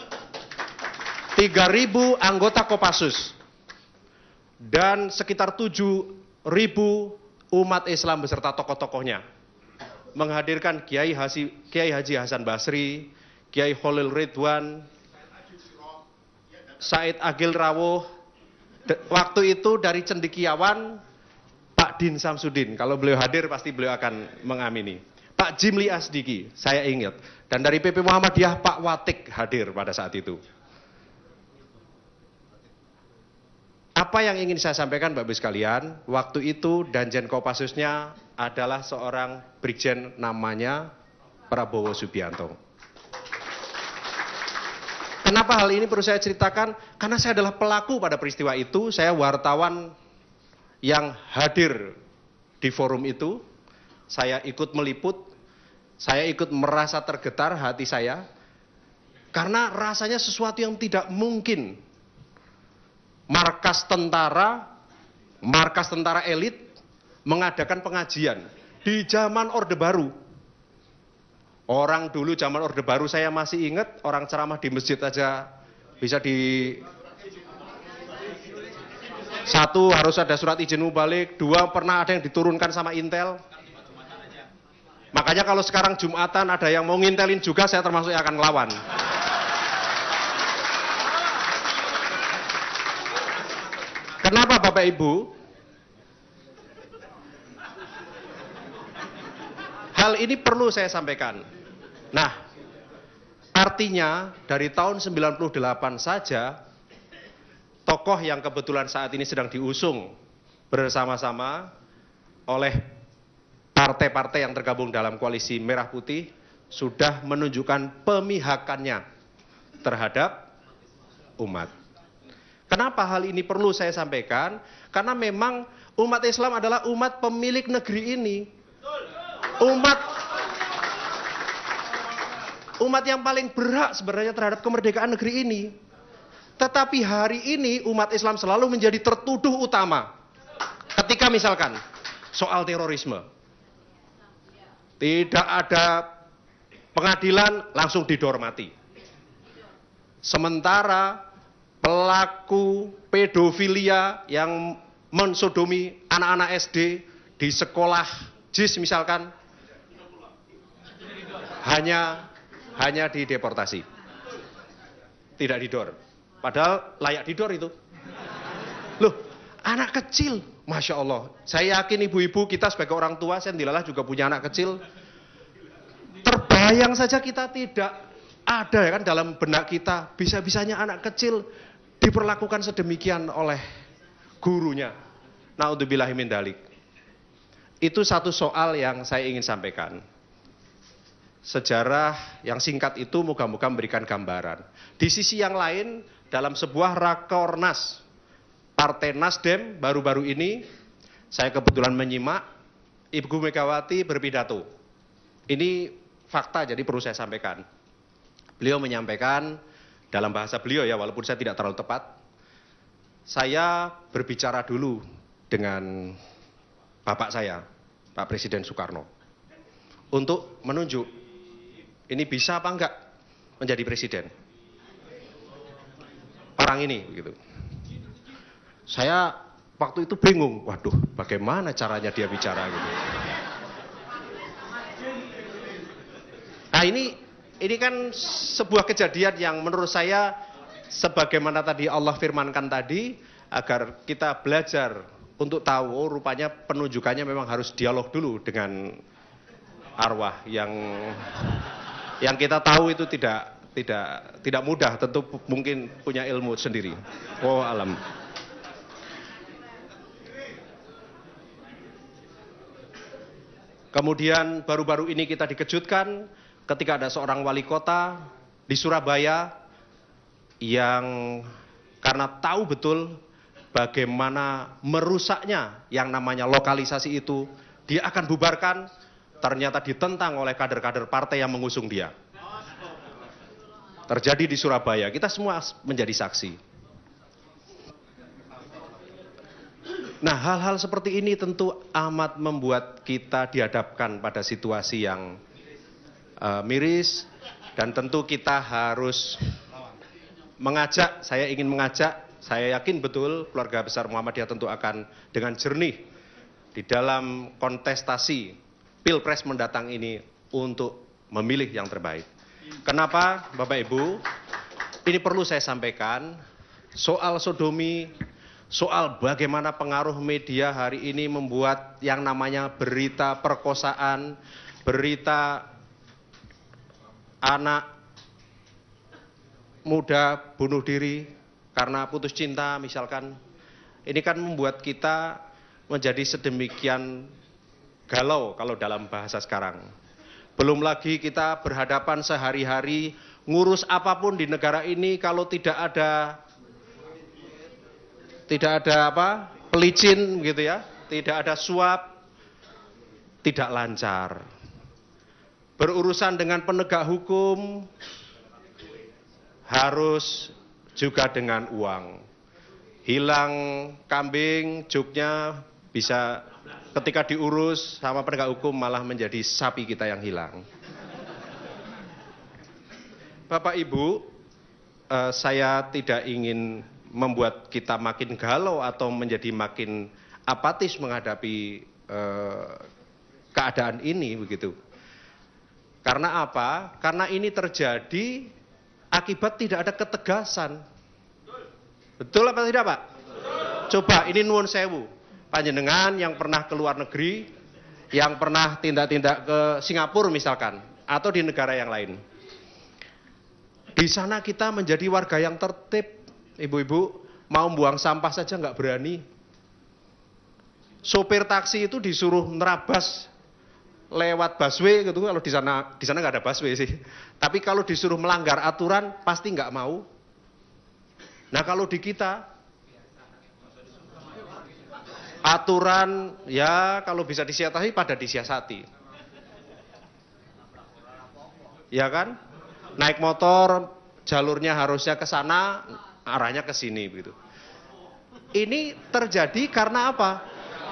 3.000 anggota Kopassus dan sekitar 7.000 umat Islam beserta tokoh-tokohnya menghadirkan Kiai Haji Hasan Basri, Kiai Khalil Ridwan, Said Agil Rawuh. Waktu itu dari Cendekiawan Pak Din Samsudin, kalau beliau hadir pasti beliau akan mengamini. Pak Jimli Asdiki, saya ingat. Dan dari PP Muhammadiyah Pak Watik hadir pada saat itu. Apa yang ingin saya sampaikan Bapak Ibu sekalian, waktu itu Danjen Kopassusnya adalah seorang Brigjen namanya Prabowo Subianto. Kenapa hal ini perlu saya ceritakan? Karena saya adalah pelaku pada peristiwa itu, saya wartawan yang hadir di forum itu, saya ikut meliput, saya ikut merasa tergetar hati saya, karena rasanya sesuatu yang tidak mungkin. Markas tentara elit mengadakan pengajian di zaman Orde Baru. Orang dulu zaman Orde Baru saya masih ingat, orang ceramah di masjid aja bisa satu harus ada surat izin mubalik, dua pernah ada yang diturunkan sama Intel. Makanya kalau sekarang Jumatan ada yang mau ngintelin juga, saya termasuk yang akan ngelawan. Kenapa Bapak Ibu? Hal ini perlu saya sampaikan. Nah, artinya dari tahun 98 saja, tokoh yang kebetulan saat ini sedang diusung bersama-sama oleh partai-partai yang tergabung dalam koalisi Merah Putih sudah menunjukkan pemihakannya terhadap umat. Kenapa hal ini perlu saya sampaikan? Karena memang umat Islam adalah umat pemilik negeri ini. Umat yang paling berhak sebenarnya terhadap kemerdekaan negeri ini. Tetapi hari ini umat Islam selalu menjadi tertuduh utama. Ketika misalkan soal terorisme. Tidak ada pengadilan, langsung didormati. Sementara pelaku pedofilia yang mensodomi anak-anak SD di sekolah JIS misalkan hanya dideportasi, tidak didor. Padahal layak didor itu. Loh, anak kecil, Masya Allah. Saya yakin ibu-ibu kita sebagai orang tua, saya dilalah juga punya anak kecil. Terbayang saja kita tidak ada ya kan dalam benak kita, bisa-bisanya anak kecil diperlakukan sedemikian oleh gurunya. Naudzubillahi min dzalik. Itu satu soal yang saya ingin sampaikan. Sejarah yang singkat itu moga-moga memberikan gambaran. Di sisi yang lain, dalam sebuah rakornas Partai Nasdem baru-baru ini, saya kebetulan menyimak Ibu Megawati berpidato. Ini fakta, jadi perlu saya sampaikan. Beliau menyampaikan dalam bahasa beliau ya, walaupun saya tidak terlalu tepat. Saya berbicara dulu dengan bapak saya, Pak Presiden Soekarno, untuk menunjuk ini bisa apa enggak menjadi presiden. Orang ini, gitu. Saya waktu itu bingung, waduh, bagaimana caranya dia bicara gitu. Nah ini kan sebuah kejadian yang menurut saya sebagaimana tadi Allah firmankan tadi, agar kita belajar untuk tahu, oh, rupanya penunjukannya memang harus dialog dulu dengan arwah yang kita tahu itu tidak mudah, tentu mungkin punya ilmu sendiri. Oh alam. Kemudian baru-baru ini kita dikejutkan ketika ada seorang wali kota di Surabaya yang karena tahu betul bagaimana merusaknya yang namanya lokalisasi itu, dia akan bubarkan, ternyata ditentang oleh kader-kader partai yang mengusung dia. Terjadi di Surabaya, kita semua menjadi saksi. Nah, hal-hal seperti ini tentu amat membuat kita dihadapkan pada situasi yang miris, dan tentu kita harus mengajak, saya ingin mengajak, saya yakin betul keluarga besar Muhammadiyah tentu akan dengan jernih di dalam kontestasi Pilpres mendatang ini untuk memilih yang terbaik. Kenapa Bapak Ibu? Ini perlu saya sampaikan, soal sodomi, soal bagaimana pengaruh media hari ini membuat yang namanya berita perkosaan, berita anak muda bunuh diri karena putus cinta misalkan. Ini kan membuat kita menjadi sedemikian galau kalau dalam bahasa sekarang. Belum lagi kita berhadapan sehari-hari ngurus apapun di negara ini kalau tidak ada pelicin gitu ya, tidak ada suap, tidak lancar. Berurusan dengan penegak hukum harus juga dengan uang. Hilang kambing, juknya bisa ketika diurus sama penegak hukum malah menjadi sapi kita yang hilang. Bapak Ibu, saya tidak ingin membuat kita makin galau atau menjadi makin apatis menghadapi keadaan ini begitu. Karena apa? Karena ini terjadi akibat tidak ada ketegasan. Betul apa tidak, Pak? Coba ini nuwun sewu. Panjenengan yang pernah ke luar negeri, yang pernah tindak-tindak ke Singapura misalkan, atau di negara yang lain. Di sana kita menjadi warga yang tertib, ibu-ibu, mau buang sampah saja nggak berani. Sopir taksi itu disuruh nerabas lewat busway gitu, kalau di sana nggak ada busway sih. Tapi kalau disuruh melanggar aturan pasti nggak mau. Nah kalau di kita aturan ya kalau bisa disiasati pada disiasati. Ya kan? Naik motor jalurnya harusnya ke sana, arahnya ke sini begitu. Ini terjadi karena apa?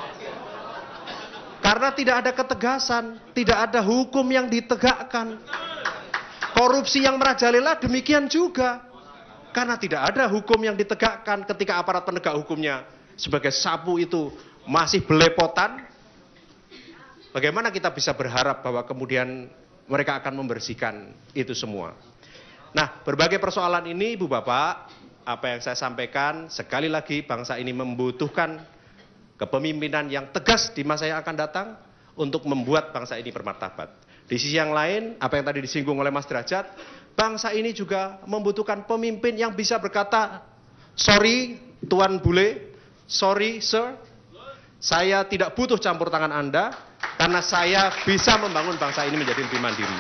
Karena tidak ada ketegasan, tidak ada hukum yang ditegakkan. Korupsi yang merajalela demikian juga. Karena tidak ada hukum yang ditegakkan ketika aparat penegak hukumnya sebagai sapu itu masih belepotan. Bagaimana kita bisa berharap bahwa kemudian mereka akan membersihkan itu semua. Nah, berbagai persoalan ini Ibu Bapak, apa yang saya sampaikan, sekali lagi bangsa ini membutuhkan kepemimpinan yang tegas di masa yang akan datang untuk membuat bangsa ini bermartabat. Di sisi yang lain, apa yang tadi disinggung oleh Mas Derajat, bangsa ini juga membutuhkan pemimpin yang bisa berkata, sorry Tuan Bule, sorry Sir, saya tidak butuh campur tangan Anda, karena saya bisa membangun bangsa ini menjadi lebih mandiri.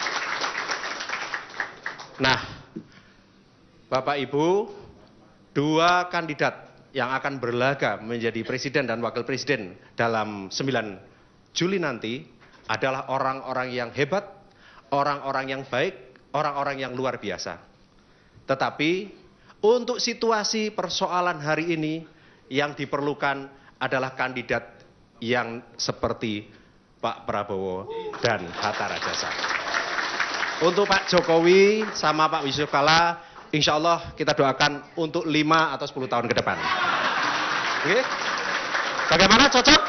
Nah, Bapak Ibu, dua kandidat yang akan berlaga menjadi presiden dan wakil presiden dalam 9 Juli nanti adalah orang-orang yang hebat, orang-orang yang baik, orang-orang yang luar biasa. Tetapi untuk situasi persoalan hari ini yang diperlukan adalah kandidat yang seperti Pak Prabowo dan Hatta Rajasa. Untuk Pak Jokowi sama Pak Yusuf Kalla, insya Allah kita doakan untuk 5 atau 10 tahun ke depan. Oke? Bagaimana, cocok?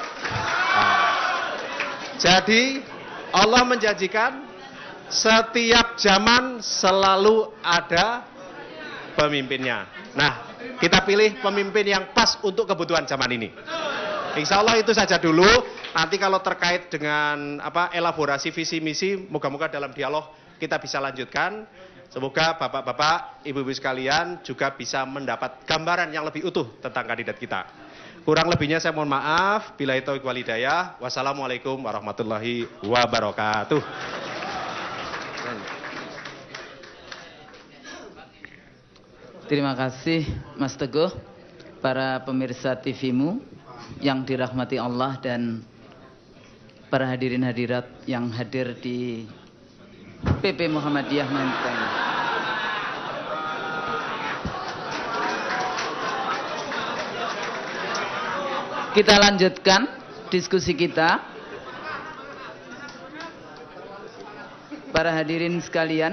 Jadi Allah menjanjikan setiap zaman selalu ada pemimpinnya. Nah, kita pilih pemimpin yang pas untuk kebutuhan zaman ini. Insya Allah itu saja dulu. Nanti kalau terkait dengan elaborasi visi misi, moga-moga dalam dialog kita bisa lanjutkan. Semoga bapak-bapak, ibu-ibu sekalian juga bisa mendapat gambaran yang lebih utuh tentang kandidat kita. Kurang lebihnya saya mohon maaf. Billahi taufiq wal hidayah. Wassalamualaikum warahmatullahi wabarakatuh. Terima kasih Mas Teguh, para pemirsa TV-mu yang dirahmati Allah dan para hadirin hadirat yang hadir di PP Muhammadiyah Menteng. Kita lanjutkan diskusi kita. para hadirin sekalian,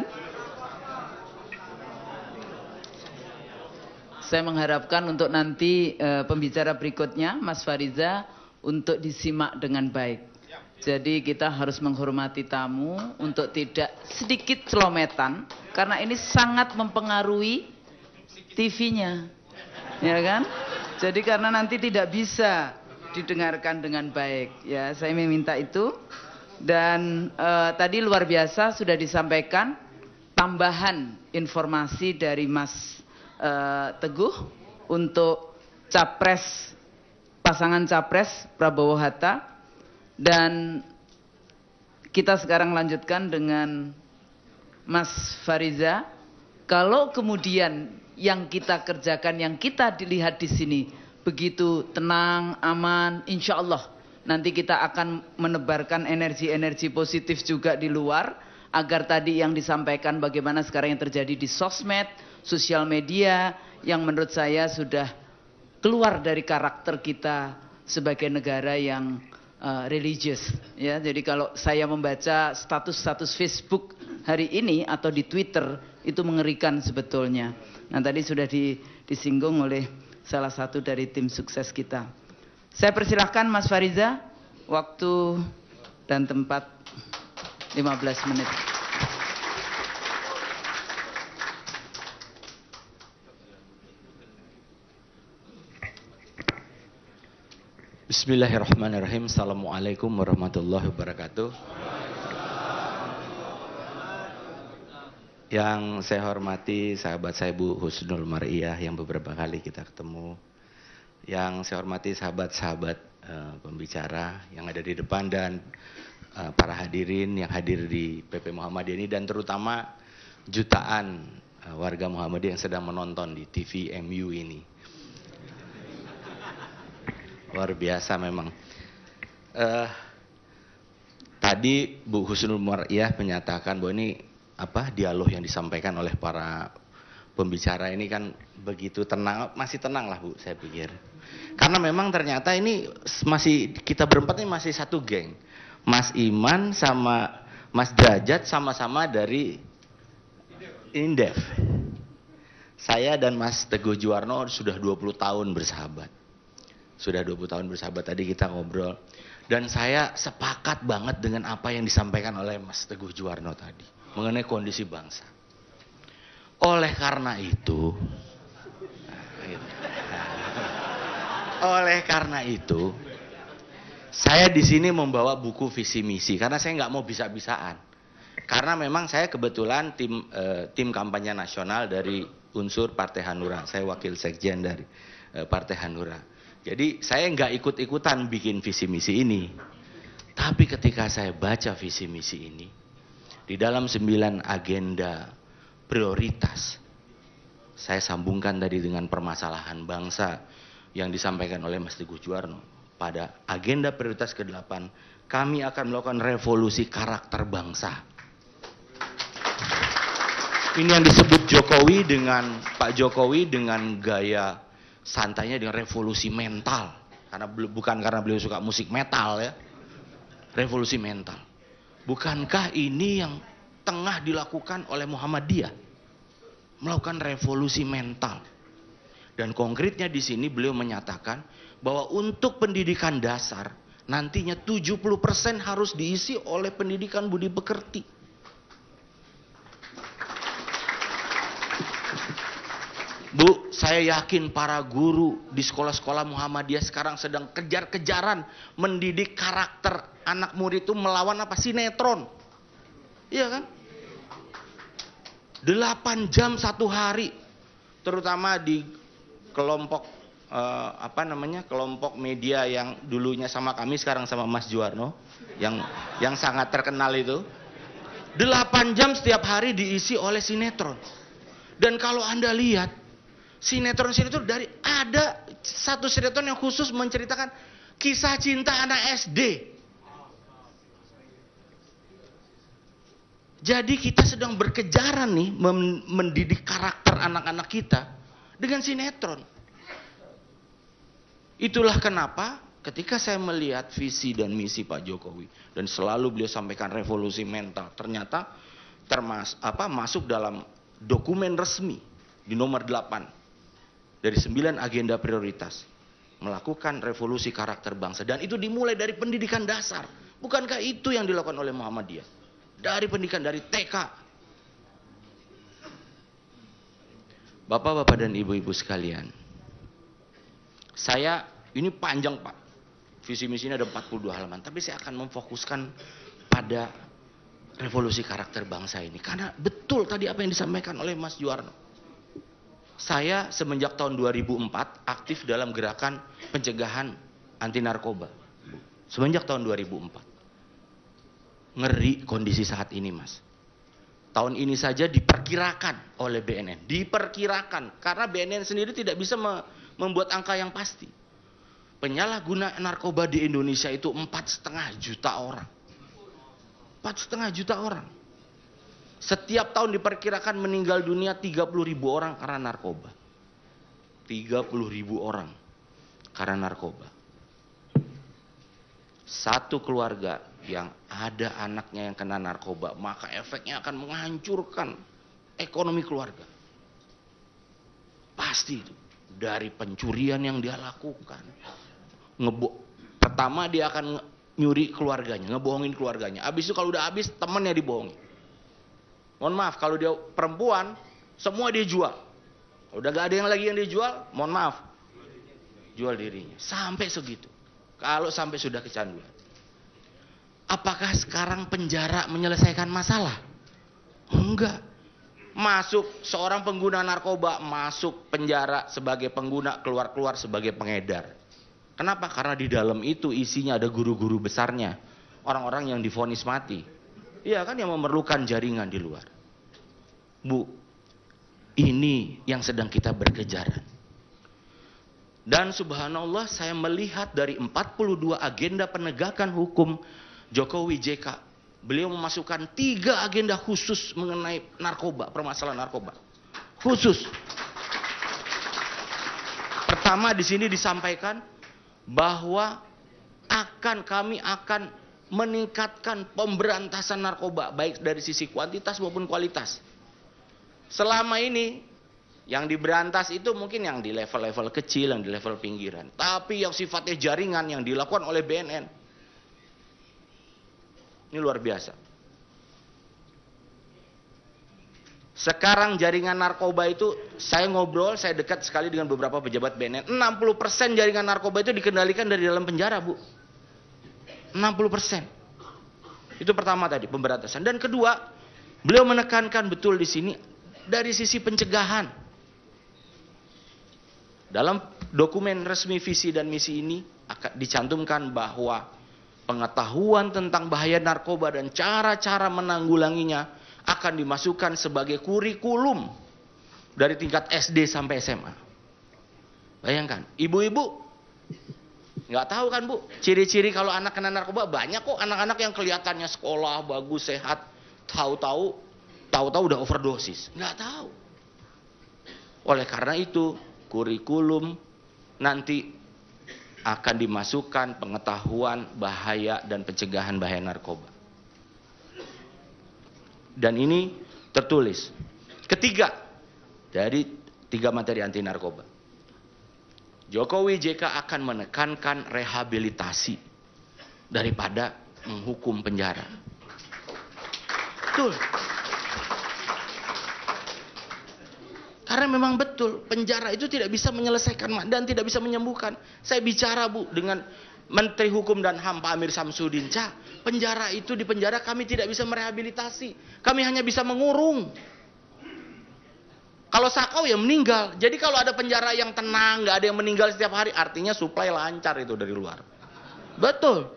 saya mengharapkan untuk nanti pembicara berikutnya, Mas Fariza, untuk disimak dengan baik. Jadi kita harus menghormati tamu untuk tidak sedikit celometan, karena ini sangat mempengaruhi TV-nya, ya kan? Jadi karena nanti tidak bisa didengarkan dengan baik, ya saya meminta itu. Dan tadi luar biasa sudah disampaikan tambahan informasi dari Mas Teguh untuk capres, pasangan capres Prabowo Hatta. Dan kita sekarang lanjutkan dengan Mas Fariza. Kalau kemudian yang kita kerjakan, yang kita dilihat di sini begitu tenang, aman, insya Allah nanti kita akan menebarkan energi-energi positif juga di luar, agar tadi yang disampaikan bagaimana sekarang yang terjadi di sosmed, sosial media, yang menurut saya sudah keluar dari karakter kita sebagai negara yang religius, ya. Jadi kalau saya membaca status-status Facebook hari ini atau di Twitter, itu mengerikan sebetulnya. Nah, tadi sudah disinggung oleh salah satu dari tim sukses kita. Saya persilahkan Mas Fariza, waktu dan tempat 15 menit. Bismillahirrahmanirrahim. Assalamualaikum warahmatullahi wabarakatuh. Yang saya hormati sahabat saya Bu Husnul Mar'iyah yang beberapa kali kita ketemu. Yang saya hormati sahabat-sahabat pembicara yang ada di depan dan para hadirin yang hadir di PP Muhammadiyah ini, dan terutama jutaan warga Muhammadiyah yang sedang menonton di TV MU ini. Luar biasa memang. Tadi Bu Husnul Mar'iyah menyatakan bahwa ini dialog yang disampaikan oleh para pembicara ini kan begitu tenang, masih tenang lah Bu, saya pikir. Karena memang ternyata ini masih, kita berempat ini masih satu geng. Mas Iman sama Mas Derajat sama-sama dari Indef. Saya dan Mas Teguh Juwarno sudah 20 tahun bersahabat. Sudah 20 tahun bersahabat, tadi kita ngobrol. Dan saya sepakat banget dengan apa yang disampaikan oleh Mas Teguh Juwarno tadi mengenai kondisi bangsa. Oleh karena itu, saya di sini membawa buku visi misi karena saya nggak mau bisa-bisaan. Karena memang saya kebetulan tim kampanye nasional dari unsur Partai Hanura. Saya wakil sekjen dari Partai Hanura. Jadi saya nggak ikut-ikutan bikin visi misi ini. Tapi ketika saya baca visi misi ini, di dalam 9 agenda prioritas, saya sambungkan tadi dengan permasalahan bangsa yang disampaikan oleh Mas Teguh Juwarno. Pada agenda prioritas ke-8, kami akan melakukan revolusi karakter bangsa. Ini yang disebut Pak Jokowi dengan gaya santainya, dengan revolusi mental. Bukan karena beliau suka musik metal ya. Revolusi mental. Bukankah ini yang tengah dilakukan oleh Muhammadiyah? Melakukan revolusi mental. Dan konkretnya di sini beliau menyatakan bahwa untuk pendidikan dasar nantinya 70% harus diisi oleh pendidikan budi pekerti. Bu, saya yakin para guru di sekolah-sekolah Muhammadiyah sekarang sedang kejar-kejaran mendidik karakter anak murid itu melawan sinetron. Iya kan? 8 jam satu hari, terutama di kelompok kelompok media yang dulunya sama kami, sekarang sama Mas Juwarno, yang sangat terkenal itu. 8 jam setiap hari diisi oleh sinetron. Dan kalau Anda lihat sinetron dari ada satu sinetron yang khusus menceritakan kisah cinta anak SD. Jadi kita sedang berkejaran nih mendidik karakter anak-anak kita dengan sinetron. Itulah kenapa ketika saya melihat visi dan misi Pak Jokowi dan selalu beliau sampaikan revolusi mental, ternyata masuk dalam dokumen resmi di nomor 8 dari 9 agenda prioritas melakukan revolusi karakter bangsa, dan itu dimulai dari pendidikan dasar. Bukankah itu yang dilakukan oleh Muhammadiyah? Dari pendidikan dari TK. Bapak-bapak dan ibu-ibu sekalian, ini panjang Pak, visi misi ini ada 42 halaman, tapi saya akan memfokuskan pada revolusi karakter bangsa ini, karena betul tadi apa yang disampaikan oleh Mas Juwarno. Saya semenjak tahun 2004 aktif dalam gerakan pencegahan anti narkoba, semenjak tahun 2004. Ngeri kondisi saat ini, Mas. Tahun ini saja diperkirakan oleh BNN, diperkirakan, karena BNN sendiri tidak bisa membuat angka yang pasti. Penyalahguna narkoba di Indonesia itu 4,5 juta orang. 4,5 juta orang. Setiap tahun diperkirakan meninggal dunia 30.000 orang karena narkoba. 30.000 orang karena narkoba. Satu keluarga yang ada anaknya yang kena narkoba, maka efeknya akan menghancurkan ekonomi keluarga. Pasti itu. Dari pencurian yang dia lakukan. Pertama dia akan nyuri keluarganya, ngebohongin keluarganya. Habis itu kalau udah habis, temannya dibohongin. Mohon maaf, kalau dia perempuan, semua dia jual. Kalau udah gak ada yang lagi yang dijual, mohon maaf, jual dirinya. Sampai segitu. Kalau sampai sudah kecanduan. Apakah sekarang penjara menyelesaikan masalah? Enggak. Masuk seorang pengguna narkoba, masuk penjara sebagai pengguna, keluar-keluar sebagai pengedar. Kenapa? Karena di dalam itu isinya ada guru-guru besarnya. Orang-orang yang divonis mati. Iya kan, yang memerlukan jaringan di luar. Bu, ini yang sedang kita berkejaran. Dan subhanallah, saya melihat dari 42 agenda penegakan hukum Jokowi JK, beliau memasukkan 3 agenda khusus mengenai narkoba, permasalahan narkoba. Khusus. Pertama di sini disampaikan bahwa kami akan meningkatkan pemberantasan narkoba, baik dari sisi kuantitas maupun kualitas. Selama ini yang diberantas itu mungkin yang di level-level kecil, yang di level pinggiran. Tapi yang sifatnya jaringan yang dilakukan oleh BNN, ini luar biasa. Sekarang jaringan narkoba itu, saya ngobrol, saya dekat sekali dengan beberapa pejabat BNN. 60% jaringan narkoba itu dikendalikan dari dalam penjara, Bu. 60%. Itu pertama tadi, pemberantasan. Dan kedua, beliau menekankan betul di sini dari sisi pencegahan. Dalam dokumen resmi visi dan misi ini akan dicantumkan bahwa pengetahuan tentang bahaya narkoba dan cara-cara menanggulanginya akan dimasukkan sebagai kurikulum dari tingkat SD sampai SMA. Bayangkan, ibu-ibu nggak tahu kan Bu, ciri-ciri kalau anak kena narkoba. Banyak kok anak-anak yang kelihatannya sekolah bagus, sehat, tahu-tahu udah overdosis, nggak tahu. Oleh karena itu kurikulum nanti akan dimasukkan pengetahuan bahaya dan pencegahan bahaya narkoba. Dan ini tertulis. Ketiga dari 3 materi anti narkoba, Jokowi JK akan menekankan rehabilitasi daripada menghukum penjara. Betul. Karena memang betul, penjara itu tidak bisa menyelesaikan dan tidak bisa menyembuhkan. Saya bicara Bu dengan Menteri Hukum dan HAM Pak Amir Samsudin, penjara itu, di penjara kami tidak bisa merehabilitasi. Kami hanya bisa mengurung. Kalau sakau ya meninggal. Jadi kalau ada penjara yang tenang, nggak ada yang meninggal setiap hari, artinya suplai lancar itu dari luar. Betul.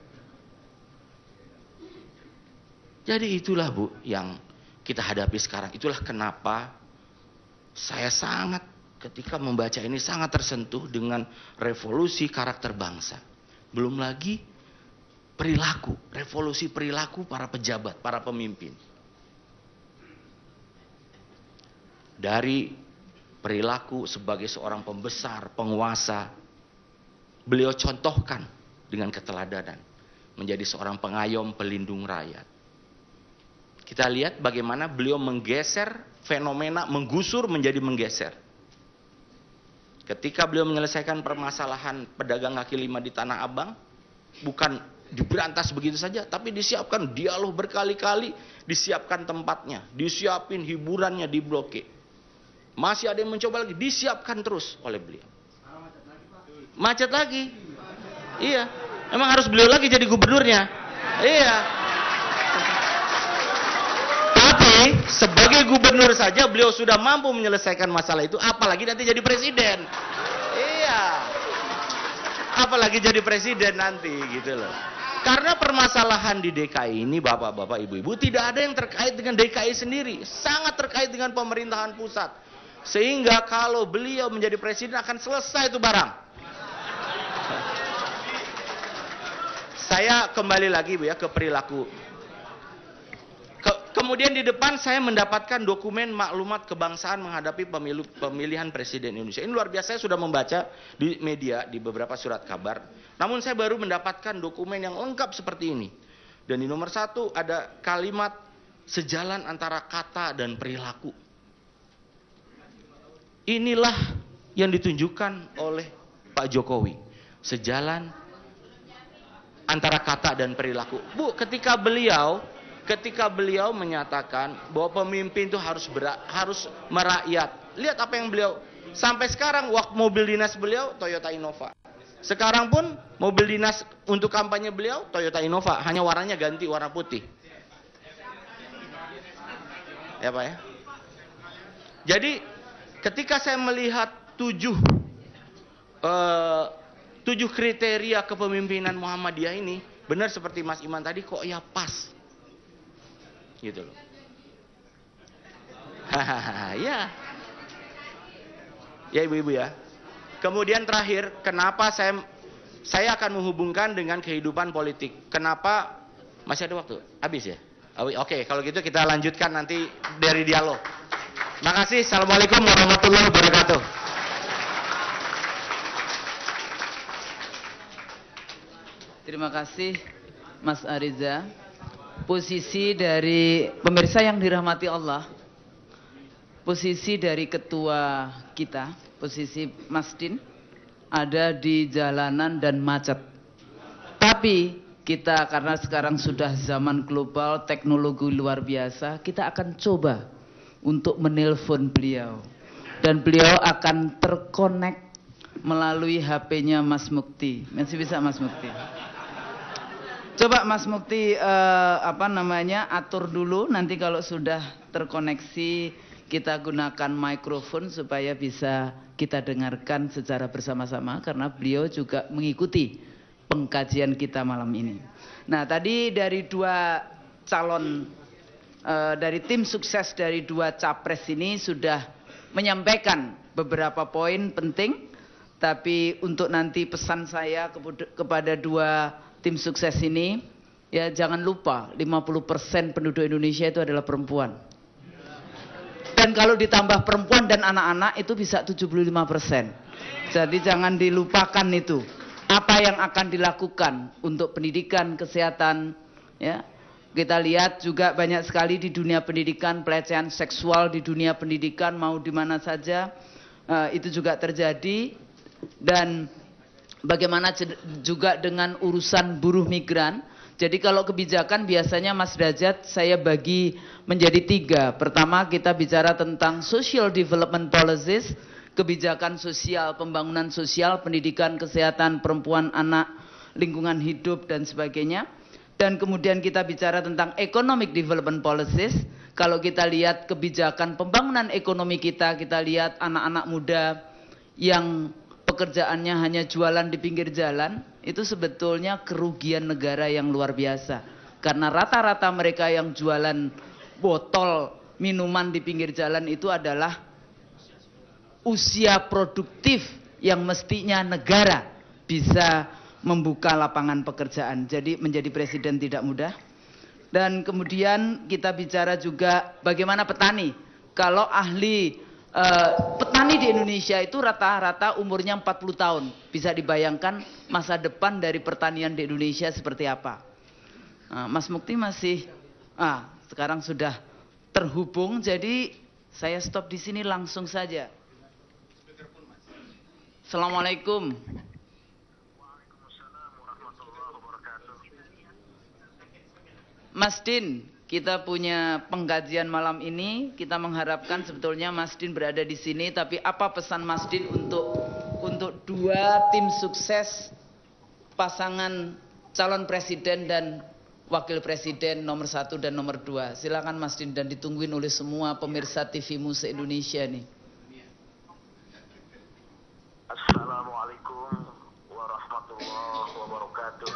Jadi itulah Bu yang kita hadapi sekarang. Itulah kenapa saya sangat ketika membaca ini sangat tersentuh dengan revolusi karakter bangsa. Belum lagi perilaku, revolusi perilaku para pejabat, para pemimpin. Dari perilaku sebagai seorang pembesar, penguasa, beliau contohkan dengan keteladanan menjadi seorang pengayom pelindung rakyat. Kita lihat bagaimana beliau menggeser fenomena, menggusur menjadi menggeser. Ketika beliau menyelesaikan permasalahan pedagang kaki lima di Tanah Abang, bukan diberantas begitu saja, tapi disiapkan dialog berkali-kali, disiapkan tempatnya, disiapin hiburannya, diblokir. Masih ada yang mencoba lagi, disiapkan terus oleh beliau. Macet lagi. Iya. Emang harus beliau lagi jadi gubernurnya? Iya. Tapi sebagai gubernur saja beliau sudah mampu menyelesaikan masalah itu, apalagi nanti jadi presiden. Iya. Apalagi jadi presiden nanti gitu loh. Karena permasalahan di DKI ini, bapak-bapak, ibu-ibu, tidak ada yang terkait dengan DKI sendiri, sangat terkait dengan pemerintahan pusat. Sehingga kalau beliau menjadi presiden akan selesai itu barang. Saya kembali lagi Bu ya ke perilaku. Kemudian di depan saya mendapatkan dokumen maklumat kebangsaan menghadapi pemilihan presiden Indonesia. Ini luar biasa, saya sudah membaca di media, di beberapa surat kabar. Namun saya baru mendapatkan dokumen yang lengkap seperti ini. Dan di nomor 1 ada kalimat sejalan antara kata dan perilaku. Inilah yang ditunjukkan oleh Pak Jokowi. Sejalan antara kata dan perilaku. Bu, ketika beliau menyatakan bahwa pemimpin itu harus merakyat. Lihat apa yang beliau sampai sekarang, waktu mobil dinas beliau Toyota Innova. Sekarang pun mobil dinas untuk kampanye beliau Toyota Innova, hanya warnanya ganti warna putih. Ya Pak ya. Jadi ketika saya melihat 7 kriteria kepemimpinan Muhammadiyah ini, benar seperti Mas Iman tadi, kok ya pas. Gitu loh. Ya. Ya ibu-ibu ya. Kemudian terakhir, kenapa saya akan menghubungkan dengan kehidupan politik. Kenapa? Masih ada waktu? Habis ya? Oke, kalau gitu kita lanjutkan nanti dari dialog. Makasih. Assalamualaikum warahmatullahi wabarakatuh. Terima kasih Mas Ariza. Posisi dari pemirsa yang dirahmati Allah, posisi dari ketua kita, posisi Mas Din ada di jalanan dan macet. Tapi kita karena sekarang sudah zaman global, teknologi luar biasa, kita akan coba untuk menelpon beliau. Dan beliau akan terkonek melalui HP-nya Mas Mukti. Masih bisa Mas Mukti? Coba Mas Mukti atur dulu, nanti kalau sudah terkoneksi kita gunakan mikrofon supaya bisa kita dengarkan secara bersama-sama karena beliau juga mengikuti pengkajian kita malam ini. Nah, tadi dari 2 calon dari tim sukses dari 2 capres ini sudah menyampaikan beberapa poin penting, tapi untuk nanti pesan saya kepada 2 tim sukses ini, ya jangan lupa 50% penduduk Indonesia itu adalah perempuan. Dan kalau ditambah perempuan dan anak-anak itu bisa 75%. Jadi jangan dilupakan itu. Apa yang akan dilakukan untuk pendidikan, kesehatan, ya. Kita lihat juga banyak sekali di dunia pendidikan, pelecehan seksual di dunia pendidikan mau di mana saja itu juga terjadi. Dan bagaimana juga dengan urusan buruh migran. Jadi kalau kebijakan biasanya Mas Derajat saya bagi menjadi 3. Pertama kita bicara tentang social development policies, kebijakan sosial, pembangunan sosial, pendidikan, kesehatan, perempuan, anak, lingkungan hidup dan sebagainya. Dan kemudian kita bicara tentang economic development policies. Kalau kita lihat kebijakan pembangunan ekonomi kita lihat anak-anak muda yang pekerjaannya hanya jualan di pinggir jalan, itu sebetulnya kerugian negara yang luar biasa. Karena rata-rata mereka yang jualan botol minuman di pinggir jalan itu adalah usia produktif yang mestinya negara bisa membuka lapangan pekerjaan. Jadi menjadi presiden tidak mudah. Dan kemudian kita bicara juga bagaimana petani. Kalau ahli petani di Indonesia itu rata-rata umurnya 40 tahun. Bisa dibayangkan masa depan dari pertanian di Indonesia seperti apa. Mas Mukti masih sekarang sudah terhubung, jadi saya stop di sini langsung saja. Assalamualaikum. Mas Din, kita punya pengkajian malam ini. Kita mengharapkan sebetulnya Mas Din berada di sini, tapi apa pesan Mas Din untuk dua tim sukses pasangan calon presiden dan wakil presiden nomor 1 dan nomor 2? Silakan Mas Din, dan ditungguin oleh semua pemirsa TV-mu se-Indonesia nih. Assalamualaikum warahmatullahi wabarakatuh.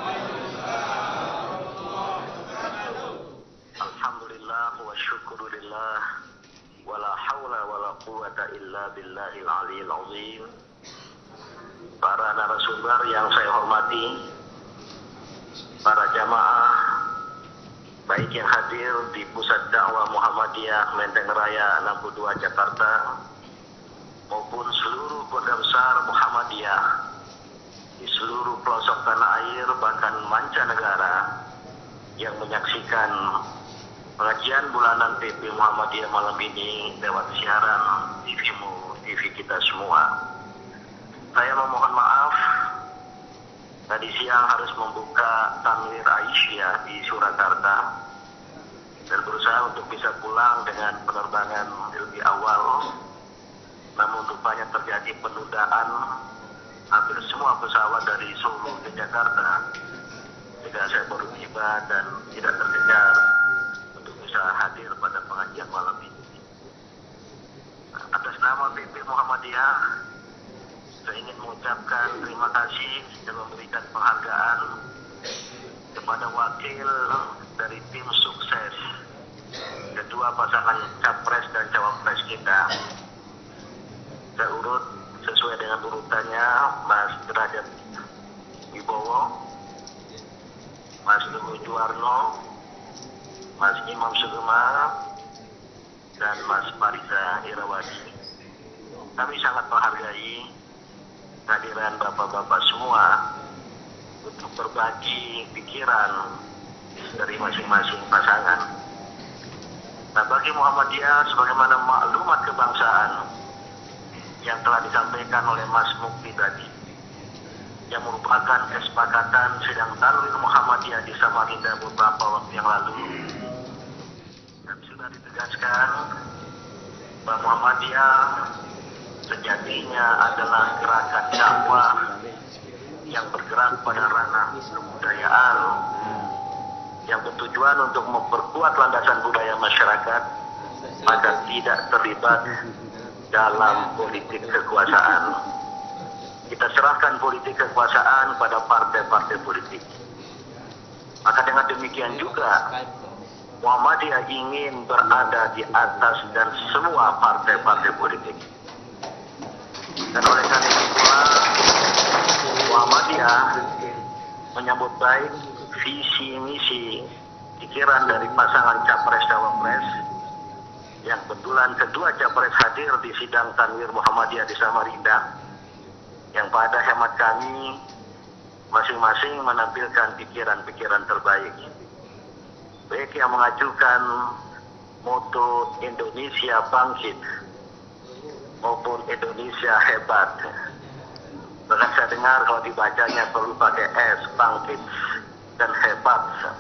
Alhamdulillah wa syukurillah wa la hawla wa la quwata illa billahil aliyil azim. Para narasumber yang saya hormati, para jamaah baik yang hadir di Pusat Dakwah Muhammadiyah Menteng Raya 62 Jakarta maupun seluruh keluarga besar Muhammadiyah di seluruh pelosok tanah air bahkan mancanegara yang menyaksikan pengajian bulanan PP Muhammadiyah malam ini lewat siaran TV kita semua. Saya memohon maaf, tadi siang harus membuka Tanwir Aisyah di Surakarta dan berusaha untuk bisa pulang dengan penerbangan lebih awal. Namun rupanya terjadi penundaan hampir semua pesawat dari Solo ke Jakarta. Sehingga saya baru tiba dan tidak terkejar untuk bisa hadir pada pengajian malam ini. Atas nama PP Muhammadiyah, saya ingin mengucapkan terima kasih dan memberikan penghargaan kepada wakil dari tim sukses kedua pasangan capres dan cawapres kita. Saya urut sesuai dengan urutannya: Mas Derajat Wibowo, Mas Teguh Juwarno, Mas Imam Sugema, dan Mas Fariza Irawadi. Kami sangat menghargai kehadiran bapak-bapak semua untuk berbagi pikiran dari masing-masing pasangan. Nah, bagi Muhammadiyah, sebagaimana maklumat kebangsaan yang telah disampaikan oleh Mas Mukti tadi, yang merupakan kesepakatan sidang Tanwir Muhammadiyah di Samarinda beberapa waktu yang lalu, dan sudah ditegaskan bahwa Muhammadiyah sejatinya adalah gerakan dakwah yang bergerak pada ranah kebudayaan yang bertujuan untuk memperkuat landasan budaya masyarakat agar tidak terlibat dalam politik kekuasaan. Kita serahkan politik kekuasaan pada partai-partai politik. Maka dengan demikian juga Muhammadiyah ingin berada di atas dan semua partai-partai politik. Dan oleh karena itulah Muhammadiyah menyambut baik visi misi pikiran dari pasangan capres cawapres yang kebetulan kedua capres hadir di sidang Tanwir Muhammadiyah di Samarinda, yang pada hemat kami masing-masing menampilkan pikiran-pikiran terbaik, baik yang mengajukan moto Indonesia Bangkit maupun Indonesia Hebat. Bahkan saya dengar kalau dibacanya perlu pakai S, bangkit dan hebat.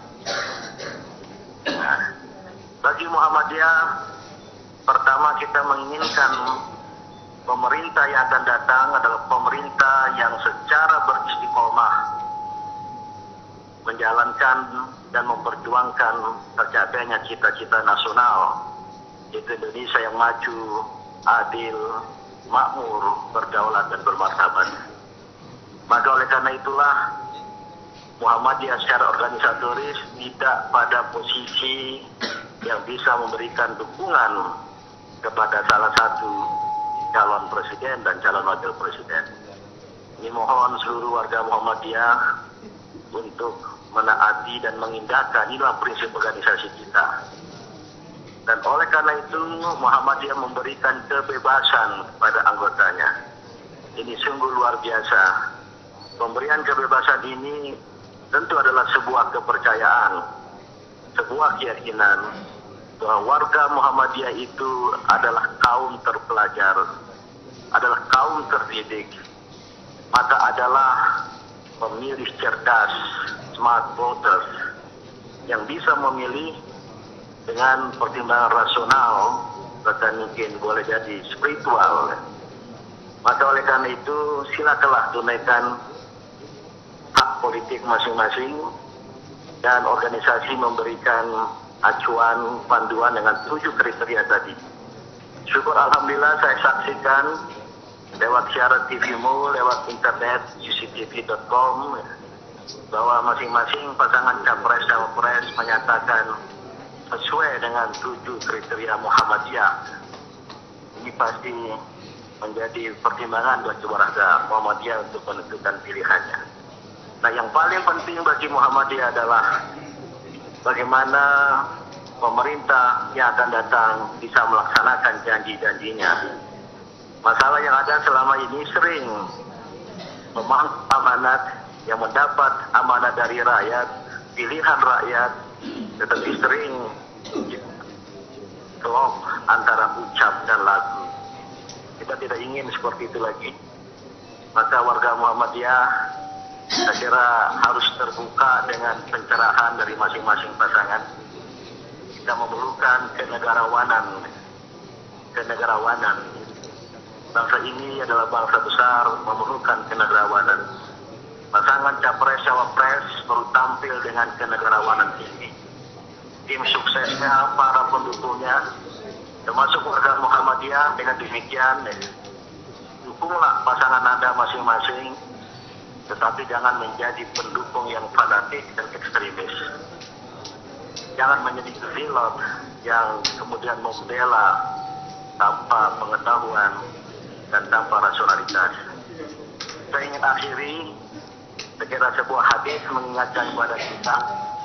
Nah, bagi Muhammadiyah, pertama kita menginginkan pemerintah yang akan datang adalah pemerintah yang secara beristiqomah menjalankan dan memperjuangkan tercapainya cita-cita nasional, yaitu Indonesia yang maju, adil, makmur, berdaulat dan bermartabat. Maka oleh karena itulah Muhammadiyah secara organisatoris tidak pada posisi yang bisa memberikan dukungan kepada salah satu calon presiden dan calon wakil presiden. Ini mohon seluruh warga Muhammadiyah untuk menaati dan mengindahkan, inilah prinsip organisasi kita. Dan oleh karena itu Muhammadiyah memberikan kebebasan pada anggotanya. Ini sungguh luar biasa. Pemberian kebebasan ini tentu adalah sebuah kepercayaan sebuah keyakinan bahwa warga Muhammadiyah itu adalah kaum terpelajar, adalah kaum terdidik, maka adalah pemilih cerdas, smart voters, yang bisa memilih dengan pertimbangan rasional, bahkan mungkin boleh jadi spiritual. Maka oleh karena itu, silakanlah tunaikan hak politik masing-masing, dan organisasi memberikan acuan panduan dengan 7 kriteria tadi. Syukur alhamdulillah saya saksikan lewat siaran TV-mu, lewat internet cctv.com, bahwa masing-masing pasangan capres dan cawapres menyatakan sesuai dengan 7 kriteria Muhammadiyah. Ini pasti menjadi pertimbangan bagi warga Muhammadiyah untuk menentukan pilihannya. Nah, yang paling penting bagi Muhammadiyah adalah bagaimana pemerintah yang akan datang bisa melaksanakan janji-janjinya. Masalah yang ada selama ini sering memangku amanat yang mendapat amanat dari rakyat, pilihan rakyat, tetapi sering kelop antara ucap dan laku. Kita tidak ingin seperti itu lagi. Maka warga Muhammadiyah saya kira harus terbuka dengan pencerahan dari masing-masing pasangan. Kita memerlukan kenegarawanan. Bangsa ini adalah bangsa besar, memerlukan kenegarawanan. Pasangan capres-cawapres perlu tampil dengan kenegarawanan ini. Tim suksesnya, para pendukungnya, termasuk warga Muhammadiyah, dengan demikian dukunglah pasangan Anda masing-masing, tetapi jangan menjadi pendukung yang fanatik dan ekstremis. Jangan menjadi pilot yang kemudian membela tanpa pengetahuan dan tanpa rasionalitas. Saya ingin akhiri, saya kira sebuah hadis mengingatkan kepada kita,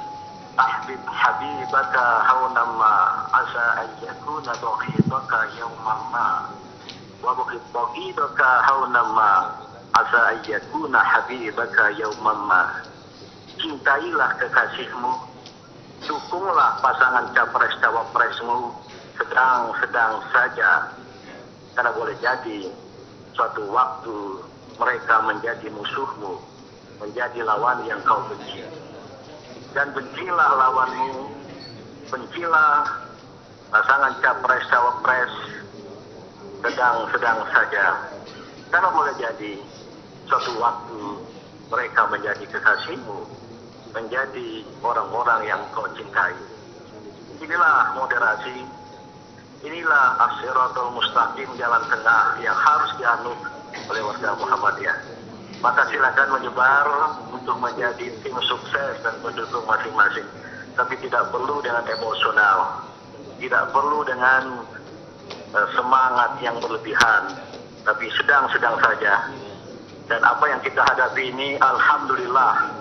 ahbib habibaka haunamma asa ayyakuna dohidaka yawmamma wa bukhid dohidaka haunamma asa ayyakuna habibaka yawmamma. Cintailah kekasihmu, dukunglah pasangan capres-cawapresmu sedang-sedang saja, karena boleh jadi suatu waktu mereka menjadi musuhmu, menjadi lawan yang kau benci. Dan bencilah lawanmu, bencilah pasangan capres-cawapres sedang-sedang saja, karena boleh jadi suatu waktu mereka menjadi kekasihmu, menjadi orang-orang yang kau cintai. Inilah moderasi, inilah as-siratal mustaqim, jalan tengah yang harus dianut oleh warga Muhammadiyah. Maka silakan menyebar untuk menjadi tim sukses dan pendukung masing-masing. Tapi tidak perlu dengan emosional, tidak perlu dengan semangat yang berlebihan, tapi sedang-sedang saja. Dan apa yang kita hadapi ini, alhamdulillah,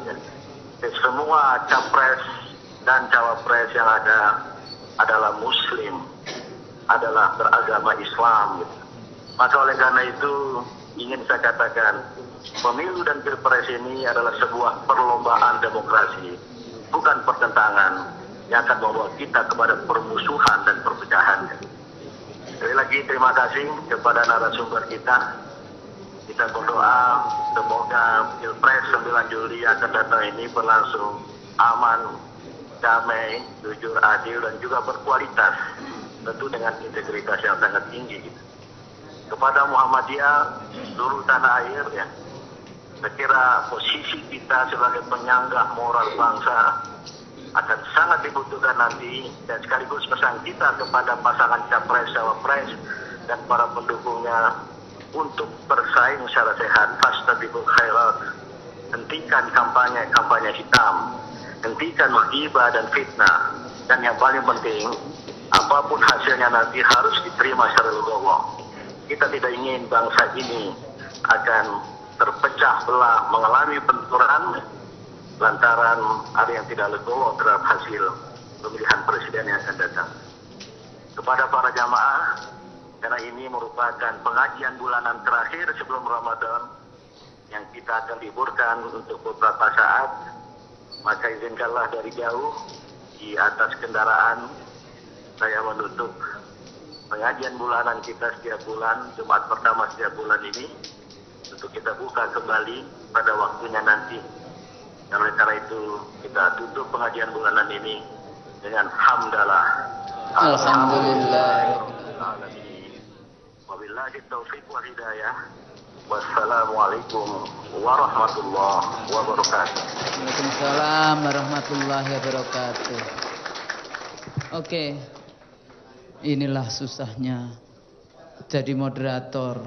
semua capres dan cawapres yang ada adalah muslim, adalah beragama Islam. Maka oleh karena itu ingin saya katakan, pemilu dan pilpres ini adalah sebuah perlombaan demokrasi, bukan pertentangan yang akan membawa kita kepada permusuhan dan perpecahan. Sekali lagi terima kasih kepada narasumber kita. Kita berdoa semoga pilpres 9 Juli yang akan datang ini berlangsung aman, damai, jujur, adil, dan juga berkualitas, tentu dengan integritas yang sangat tinggi. Kepada Muhammadiyah, seluruh tanah air, ya, saya kira posisi kita sebagai penyangga moral bangsa akan sangat dibutuhkan nanti, dan sekaligus pesan kita kepada pasangan capres-cawapres dan para pendukungnya untuk bersaing secara sehat. Fastabiqul khairat, hentikan kampanye hitam, hentikan ghibah dan fitnah, dan yang paling penting, apapun hasilnya nanti harus diterima secara legowo. Kita tidak ingin bangsa ini akan terpecah belah, mengalami benturan lantaran ada yang tidak legowo terhadap hasil pemilihan presiden yang akan datang. Kepada para jamaah, karena ini merupakan pengajian bulanan terakhir sebelum Ramadan yang kita akan liburkan untuk beberapa saat, maka izinkanlah dari jauh di atas kendaraan, saya menutup pengajian bulanan kita setiap bulan, Jumat pertama setiap bulan ini, untuk kita buka kembali pada waktunya nanti. Dan oleh karena itu kita tutup pengajian bulanan ini dengan hamdalah. Alhamdulillah. Wabillahi taufiq wal hidayah. Wassalamualaikum warahmatullahi wabarakatuh. Waalaikumsalam warahmatullahi wabarakatuh. Oke, inilah susahnya jadi moderator.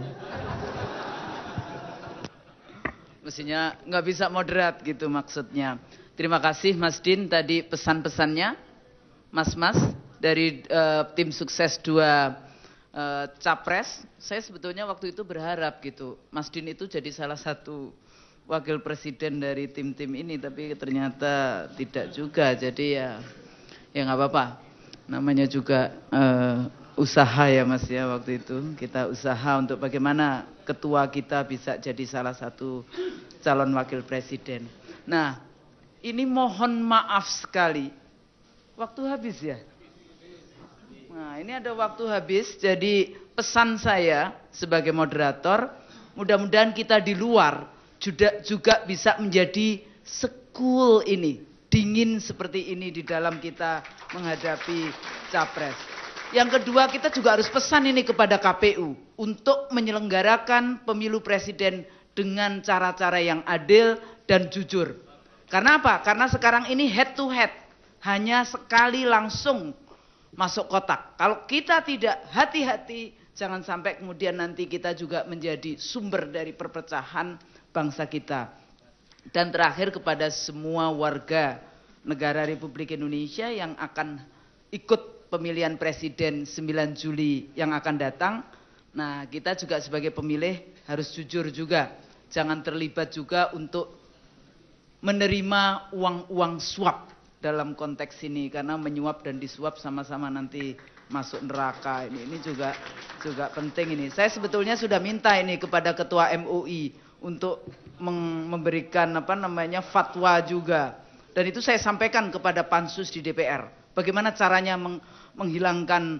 Mestinya nggak bisa moderat gitu maksudnya. Terima kasih Mas Din tadi pesan-pesannya, Mas-mas dari tim sukses 2 Capres. Saya sebetulnya waktu itu berharap gitu, Mas Din itu jadi salah satu wakil presiden dari tim-tim ini, tapi ternyata tidak juga. Jadi ya nggak apa-apa. Namanya juga usaha ya Mas ya, waktu itu kita usaha untuk bagaimana ketua kita bisa jadi salah satu calon wakil presiden. Nah, ini mohon maaf sekali, waktu habis ya. Nah, ini ada waktu habis, jadi pesan saya sebagai moderator, mudah-mudahan kita di luar juga bisa menjadi sekul ini, dingin seperti ini di dalam kita menghadapi capres. Yang kedua, kita juga harus pesan ini kepada KPU untuk menyelenggarakan pemilu presiden dengan cara-cara yang adil dan jujur. Karena apa? Karena sekarang ini head to head, hanya sekali langsung masuk kotak. Kalau kita tidak hati-hati, jangan sampai kemudian nanti kita juga menjadi sumber dari perpecahan bangsa kita. Dan terakhir kepada semua warga negara Republik Indonesia yang akan ikut pemilihan presiden 9 Juli yang akan datang. Nah, kita juga sebagai pemilih harus jujur juga. Jangan terlibat juga untuk menerima uang-uang suap dalam konteks ini, karena menyuap dan disuap sama-sama nanti masuk neraka. Ini juga penting ini. Saya sebetulnya sudah minta ini kepada Ketua MUI untuk memberikan fatwa juga. Dan itu saya sampaikan kepada Pansus di DPR. Bagaimana caranya menghilangkan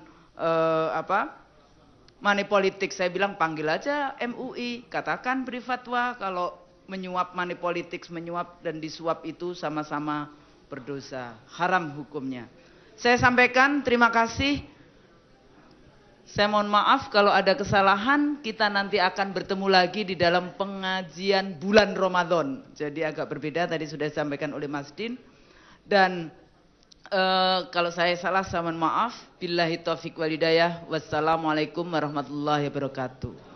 money politik. Saya bilang panggil aja MUI, katakan beri fatwa kalau menyuap money politik, menyuap dan disuap itu sama-sama berdosa, haram hukumnya. Saya sampaikan terima kasih. Saya mohon maaf kalau ada kesalahan. Kita nanti akan bertemu lagi di dalam pengajian bulan Ramadan. Jadi agak berbeda, tadi sudah disampaikan oleh Mas Din. Dan kalau saya salah, saya mohon maaf. Billahi taufiq wal hidayah. Wassalamualaikum warahmatullahi wabarakatuh.